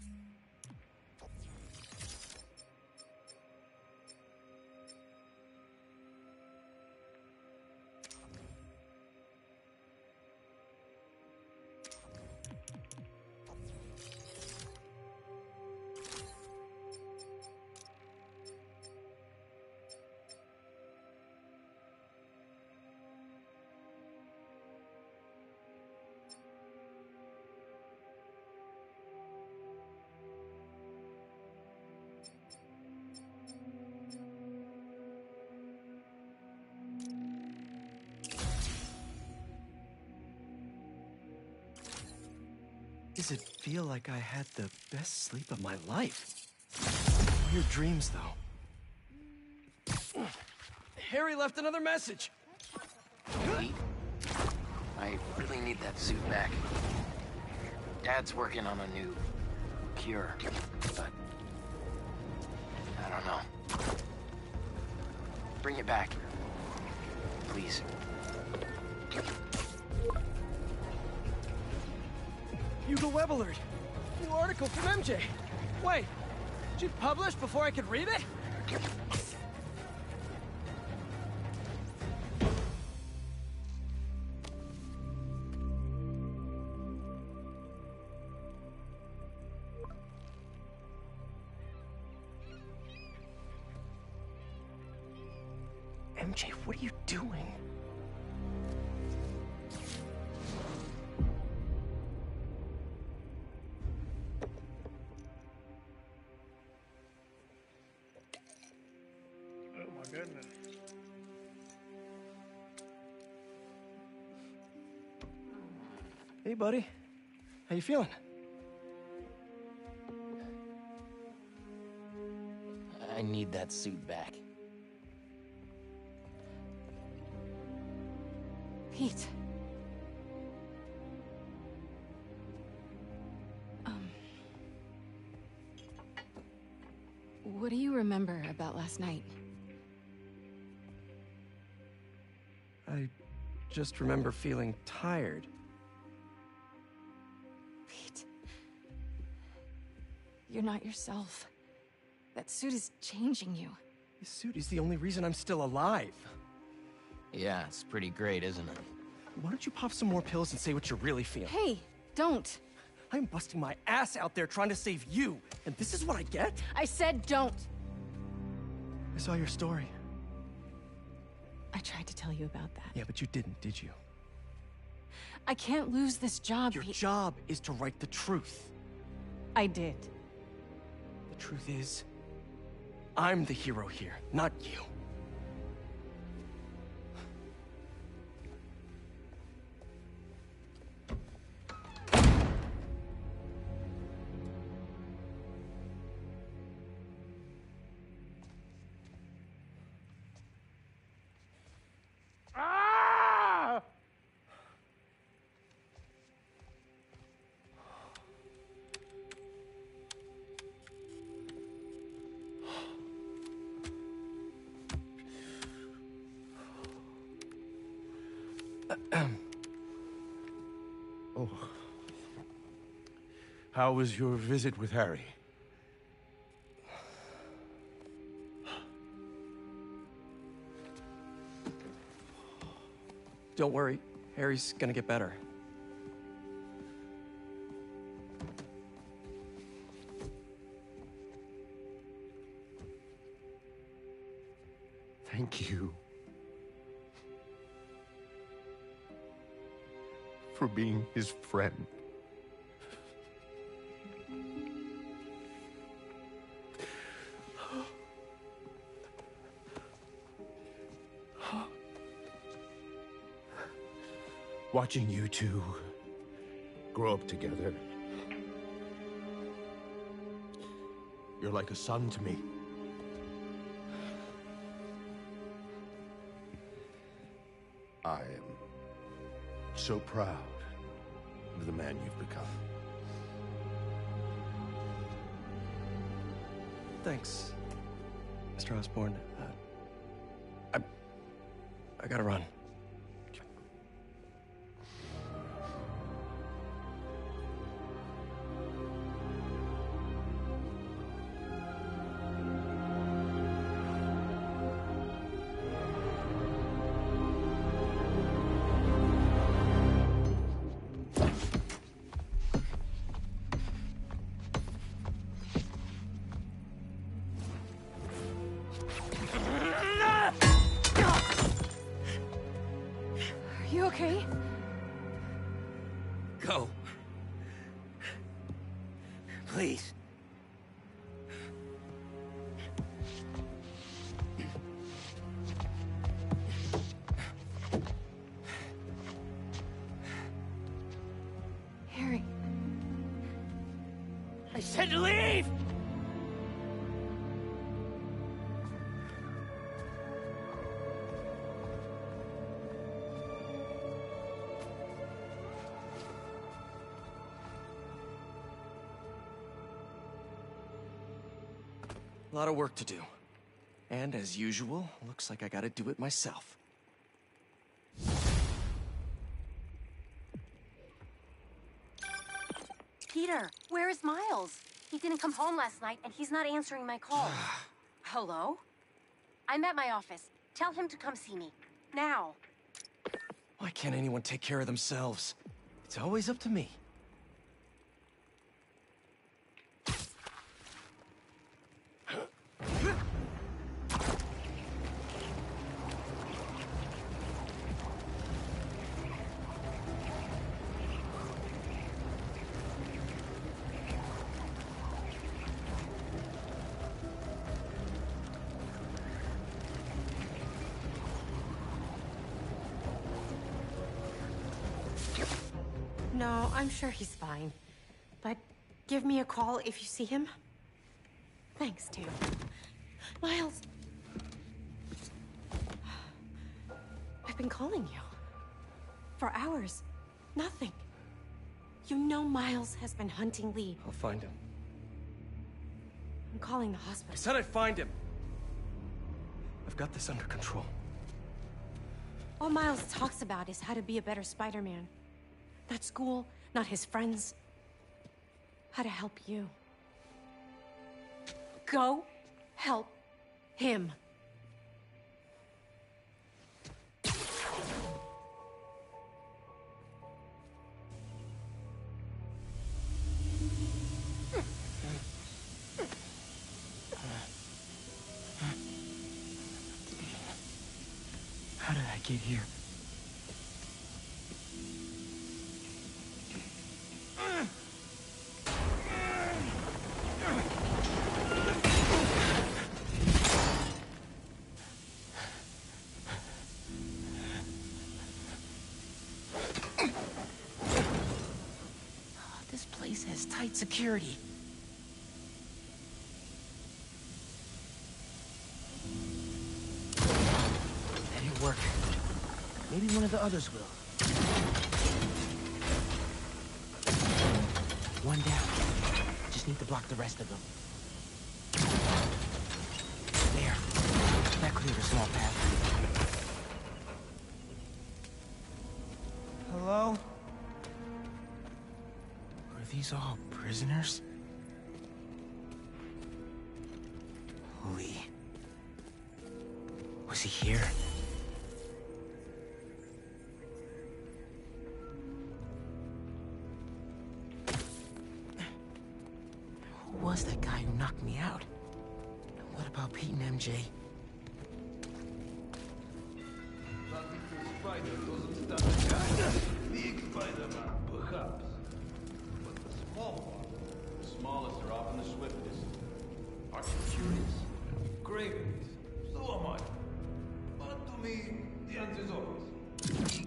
Does it feel like I had the best sleep of my life? Weird dreams, though. Harry left another message!
Pete, I really need that suit back. Dad's working on a new cure, but I don't know. Bring it back, please.
Hugo Web alert! New article from MJ! Wait, did you publish before I could read it? MJ, what are you doing?
Goodness.
Hey, buddy. How you feeling?
I need that suit back.
Pete. What do you remember about last night?
I just remember feeling tired.
Pete. You're not yourself. That suit is changing you.
This suit is the only reason I'm still alive.
Yeah, it's pretty great, isn't it?
Why don't you pop some more pills and say what you're really feeling?
Hey, don't.
I'm busting my ass out there trying to save you, and this is what I get?
I said don't.
I saw your story.
I tried to tell you about that.
Yeah, but you didn't, did you?
I can't lose this job.
Your job is to write the truth.
I did.
The truth is, I'm the hero here, not you.
Oh. How was your visit with Harry?
Don't worry, Harry's gonna get better.
Thank you for being his friend. Watching you two grow up together. You're like a son to me. I am so proud of the man you've become.
Thanks, Mr. Osborn. I gotta run.
Are you okay?
Go. Please.
Harry.
I said leave!
A lot of work to do. And as usual, looks like I gotta do it myself.
Peter, where is Miles? He didn't come home last night, and he's not answering my calls. Hello? I'm at my office. Tell him to come see me. Now.
Why can't anyone take care of themselves? It's always up to me.
No, I'm sure he's fine. But give me a call if you see him. Thanks, too. Miles! I've been calling you. For hours. Nothing. You know Miles has been hunting Lee.
I'll find him.
I'm calling the hospital.
I said I'd find him. I've got this under control.
All Miles talks about is how to be a better Spider-Man. Not school, not his friends. How to help you. Go help him.
How did I get here?
This place has tight security. That didn't work. Maybe one of the others will. One down. Just need to block the rest of them. There. That cleared a small path.
these all prisoners? Lee. Was he here? Who was that guy who knocked me out? And what about Pete and MJ?
Big Spider-Man, perhaps. But the small one, the smallest are often the swiftest. Aren't you curious? Great. So am I. But to me, the answer's obvious.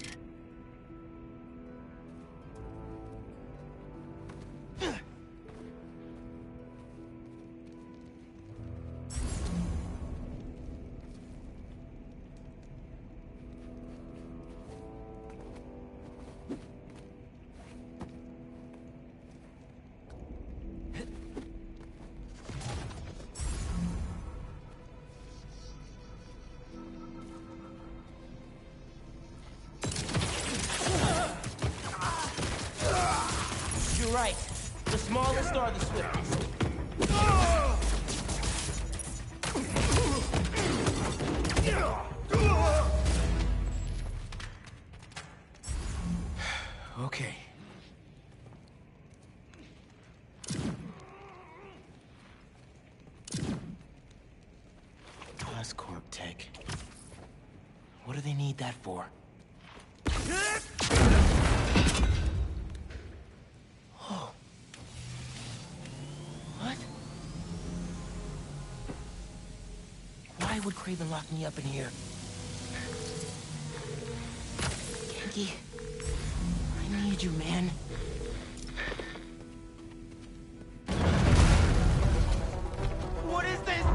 You're right. The smallest are the swiftest. Okay. Oscorp tech. What do they need that for? Oh. What? Why would Kraven lock me up in here? Ganke, I need you, man. What is this?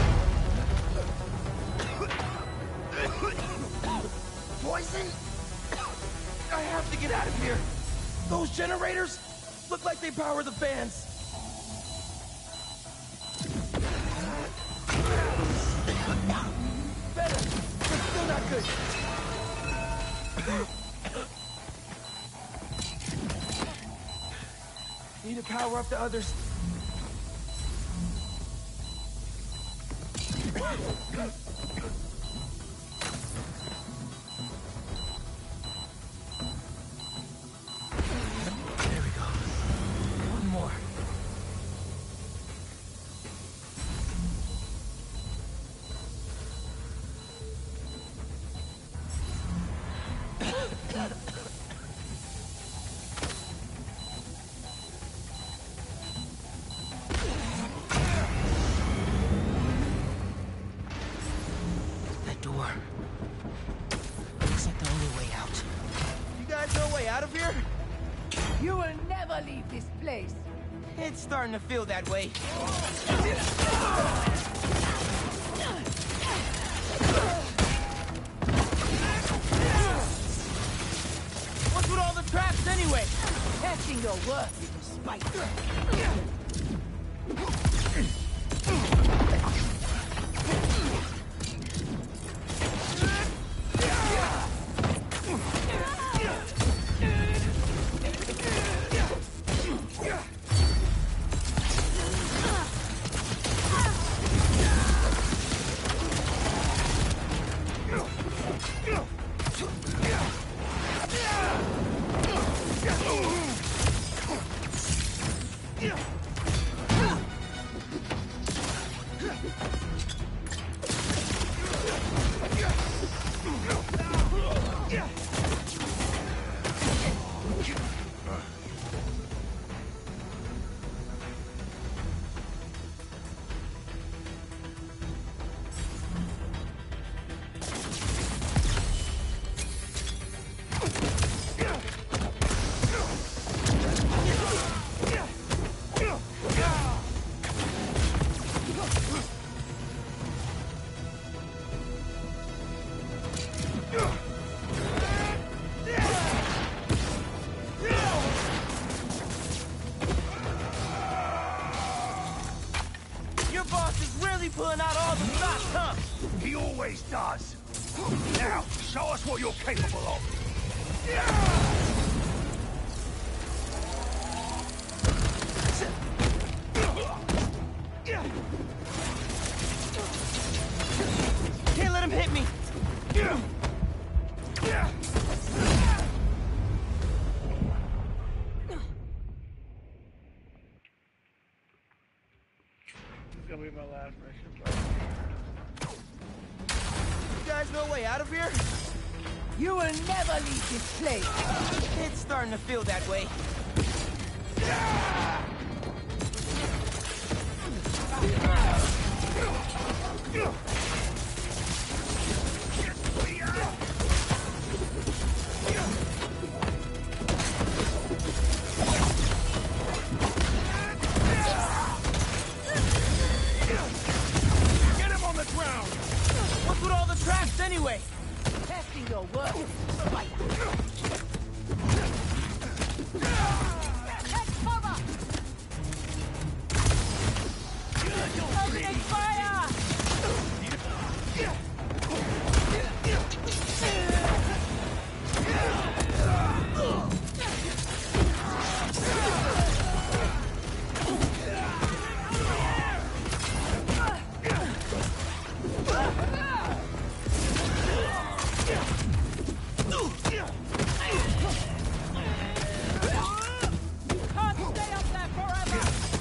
Poison? I have to get out of here. Those generators look like they power the fans. Better, but still not good. Need to power up the others. There we go. One more. That door. Looks like the only way out. You guys know a way out of here?
You will never leave this place.
It's starting to feel that way. What's with all the traps anyway?
Testing your worth, little spider.
Your boss is really pulling out all the stops, huh?
He always does. Now, show us what you're capable of.
him hit me!
It's gonna be my last mission, but...
You guys know a way out of here?
You will never leave this place.
It's starting to feel that way. Get him on the ground! What's with all the traps anyway?
Testing your work, spider. Take cover! Opening fire! Can't stay up there forever!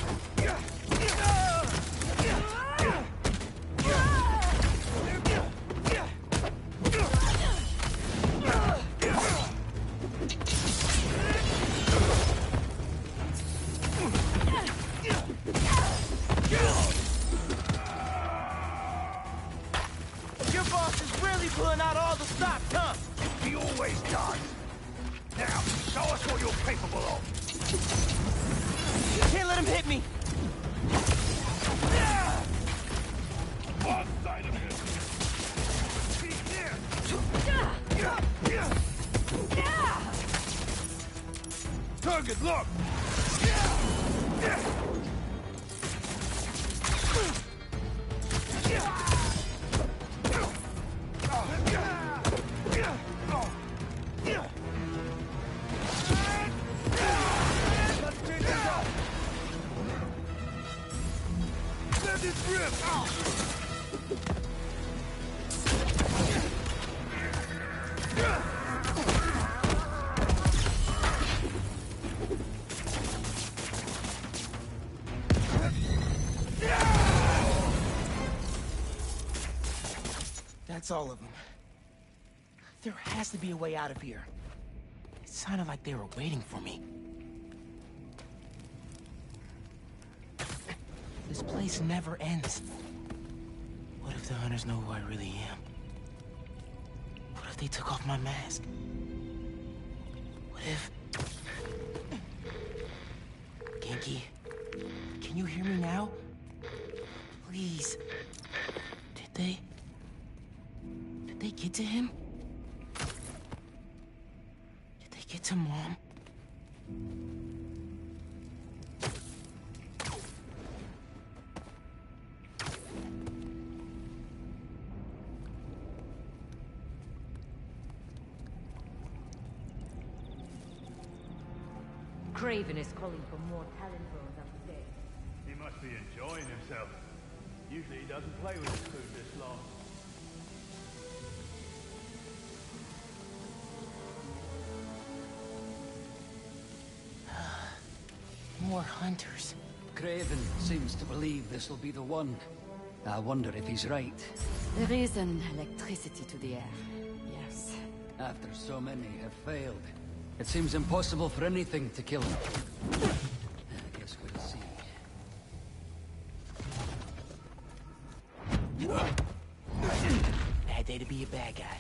Your boss is really pulling out all the stops, huh?
He always does. Now, show us what you're capable of.
Can't let him hit me.
One side of him. Be clear. Target locked. Let it rip.
That's all of them. There has to be a way out of here. It sounded like they were waiting for me. This place never ends. What if the hunters know who I really am? What if they took off my mask? What if... Genki, can you hear me now? Please. Did they get to him? Did they get to Mom?
Craven is calling for more Talonbones up today.
He must be enjoying himself. Usually he doesn't play with his food this long.
More hunters.
Craven seems to believe this will be the one. I wonder if he's right.
There is an electricity to the air. Yes.
After so many have failed, it seems impossible for anything to kill him. I guess we'll see.
Bad day to be a bad guy.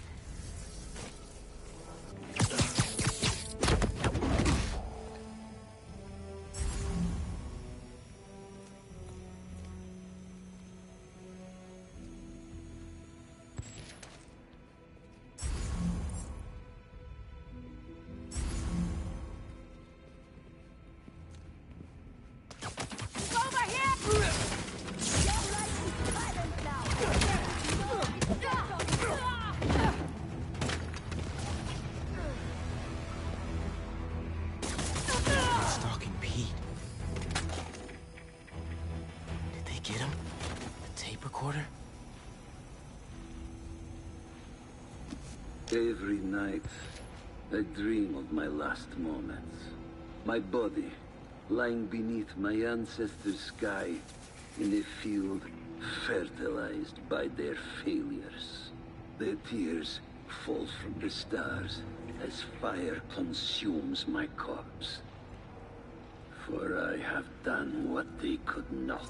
Every night, I dream of my last moments. My body, lying beneath my ancestors' sky, in a field fertilized by their failures. Their tears fall from the stars as fire consumes my corpse. For I have done what they could not.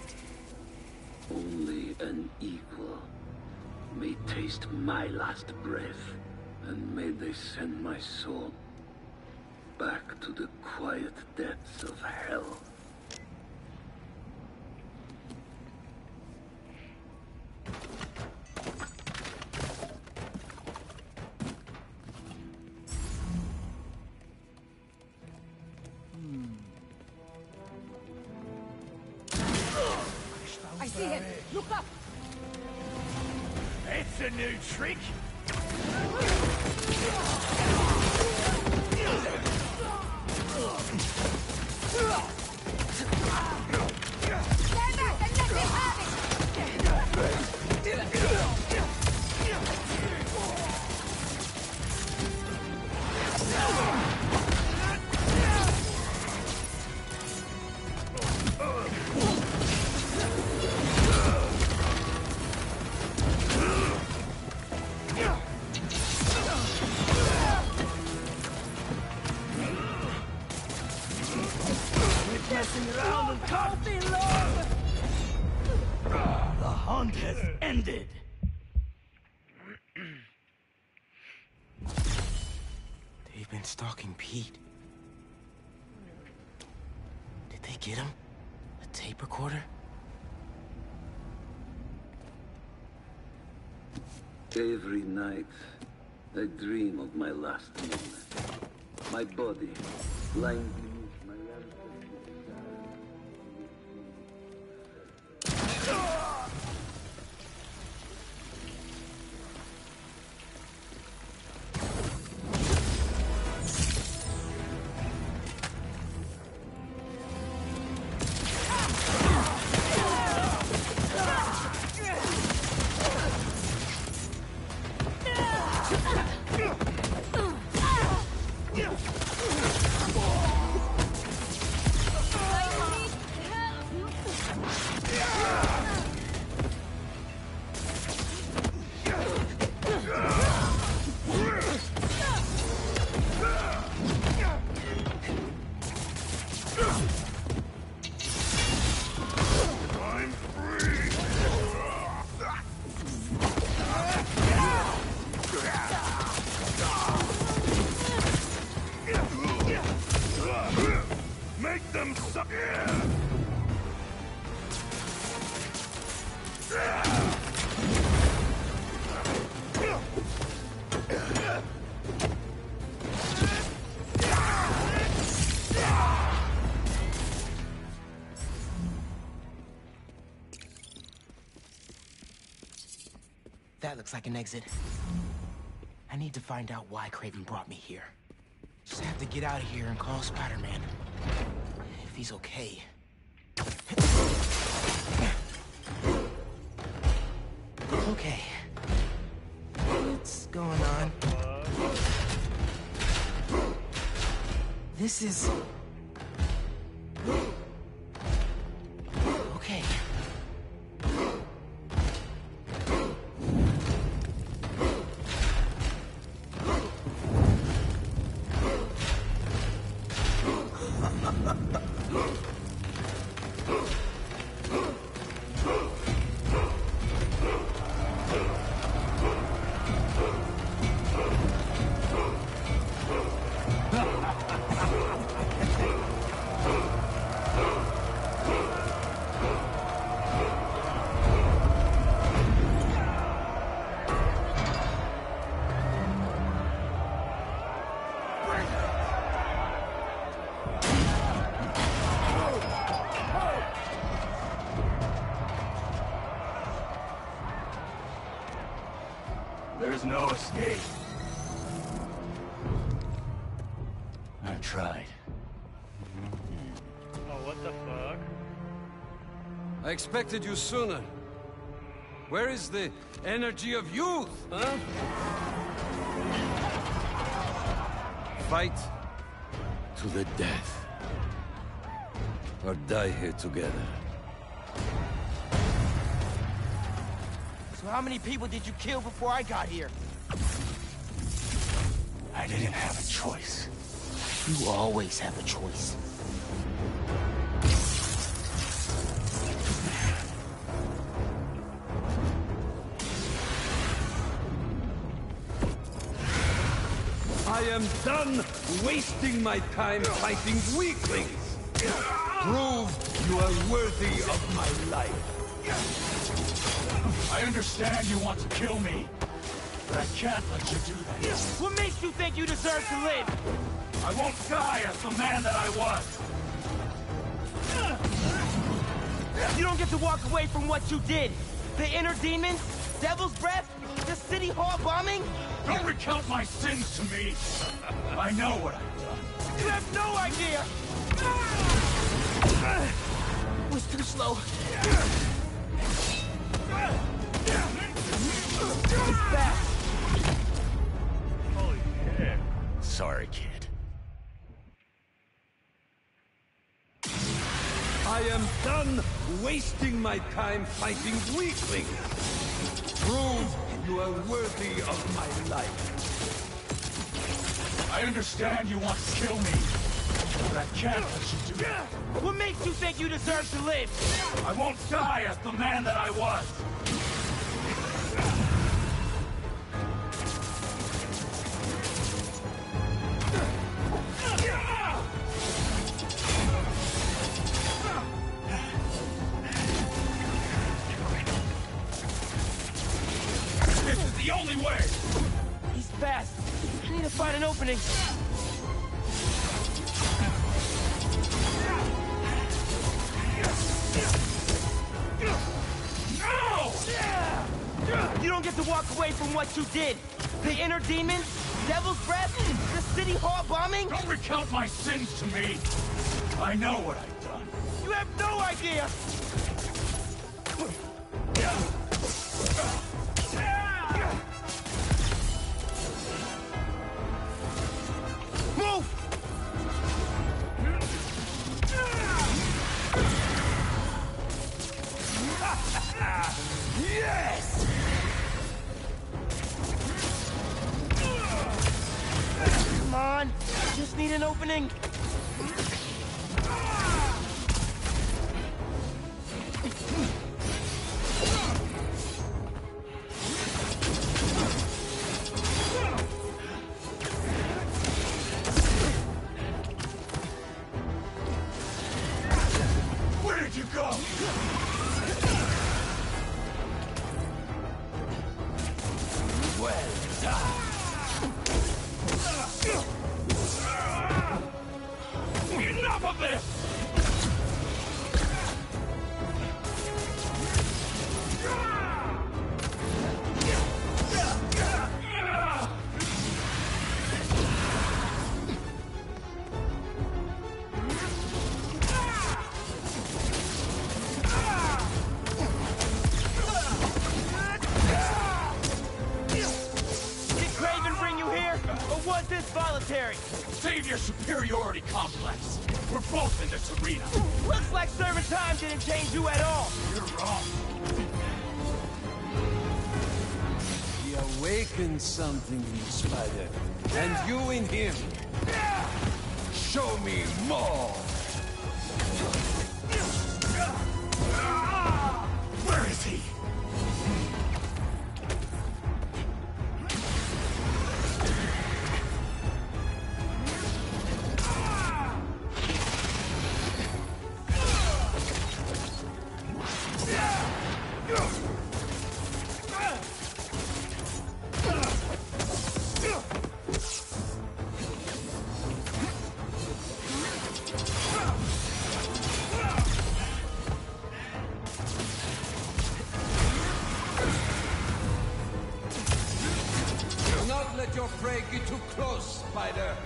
Only an equal may taste my last breath, and may they send my soul back to the quiet depths of hell.
I see him! Look up!
It's a new trick!
Stand back and let me have it!
Messing around and can't be long! The hunt has ended!
They've been stalking Pete. Did they get him? A tape recorder?
Every night, I dream of my last moment. My body, lying beneath my
Make them suck!
That looks like an exit. I need to find out why Craven brought me here. Just have to get out of here and call Spider-Man. If he's okay. Okay. What's going on? This is... Okay.
There's no escape. I tried.
Oh, what the fuck?
I expected you sooner. Where is the energy of youth, huh? fight to the death. Or die here together.
So how many people did you kill before I got here?
I didn't have a choice. You always have a choice.
I am done wasting my time fighting weaklings. Prove you are worthy of my life.
I understand you want to kill me, but I can't let you do that.
What makes you think you deserve to live?
I won't die as the man that I was.
You don't get to walk away from what you did. The inner demon, Devil's Breath, the City Hall bombing.
Don't recount my sins to me. I know what I've done.
You have no idea. Was too slow. It's fast.
Holy shit.
Sorry, kid.
I am done wasting my time fighting weaklings. Prove you are worthy of my life.
I understand you want to kill me, but I can't let you do that.
What makes you think you deserve to live?
I won't die as the man that I was. This is the only way!
He's fast. I need to find an opening. You don't get to walk away from what you did. The inner demon, Devil's Breath, the City Hall bombing.
Don't recount my sins to me. I know what I've done.
You have no idea. Move!
Yes!
Come on, just need an opening.
Where did you go? Well done. Enough of this!
Did Craven bring you here, or was this voluntary?
Save your superiority complex. We're both in this arena.
Looks like serving time didn't change you at all.
You're wrong.
He awakened something in the spider, and you in him. Show me more!
Where is he?
Do not let your prey get too close, spider.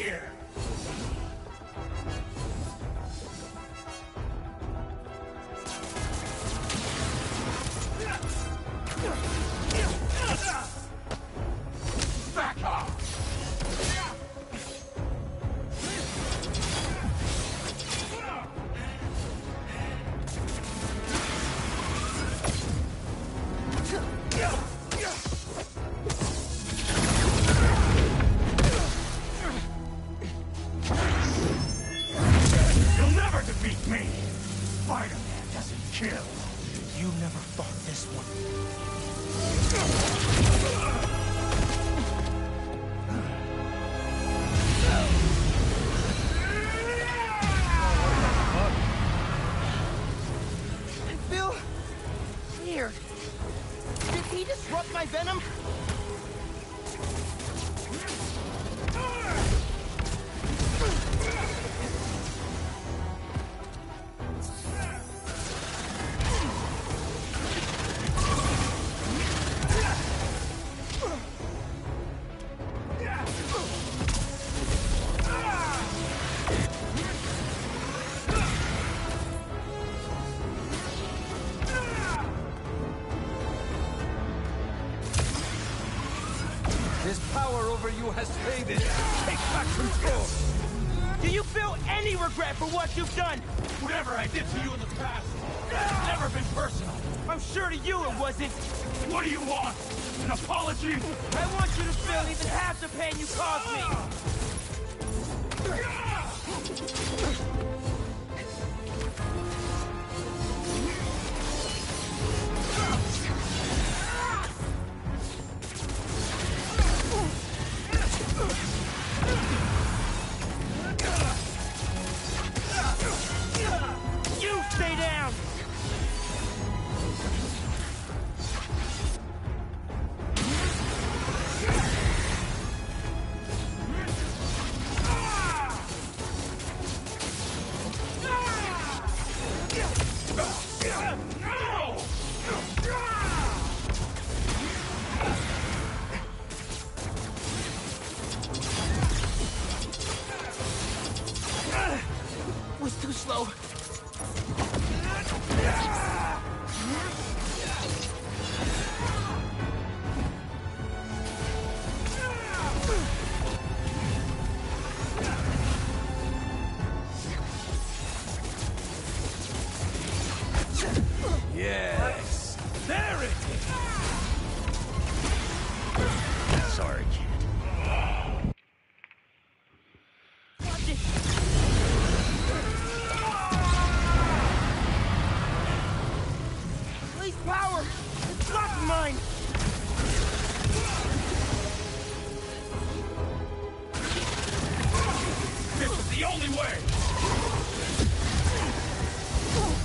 here. Back off! You'll never defeat me! Spider-Man doesn't kill. You never fought this one.
I feel weird. Did he disrupt my venom?
His power over you has faded. Take back control.
Do you feel any regret for what you've done?
Whatever I did to you in the past, it's never been personal.
I'm sure to you it wasn't.
What do you want? An apology?
I want you to feel even half the pain you caused me. You stay down! Was too slow.
Yes. There it is. Sorry, kid.
Watch it! Please, power! It's not mine!
This is the only way!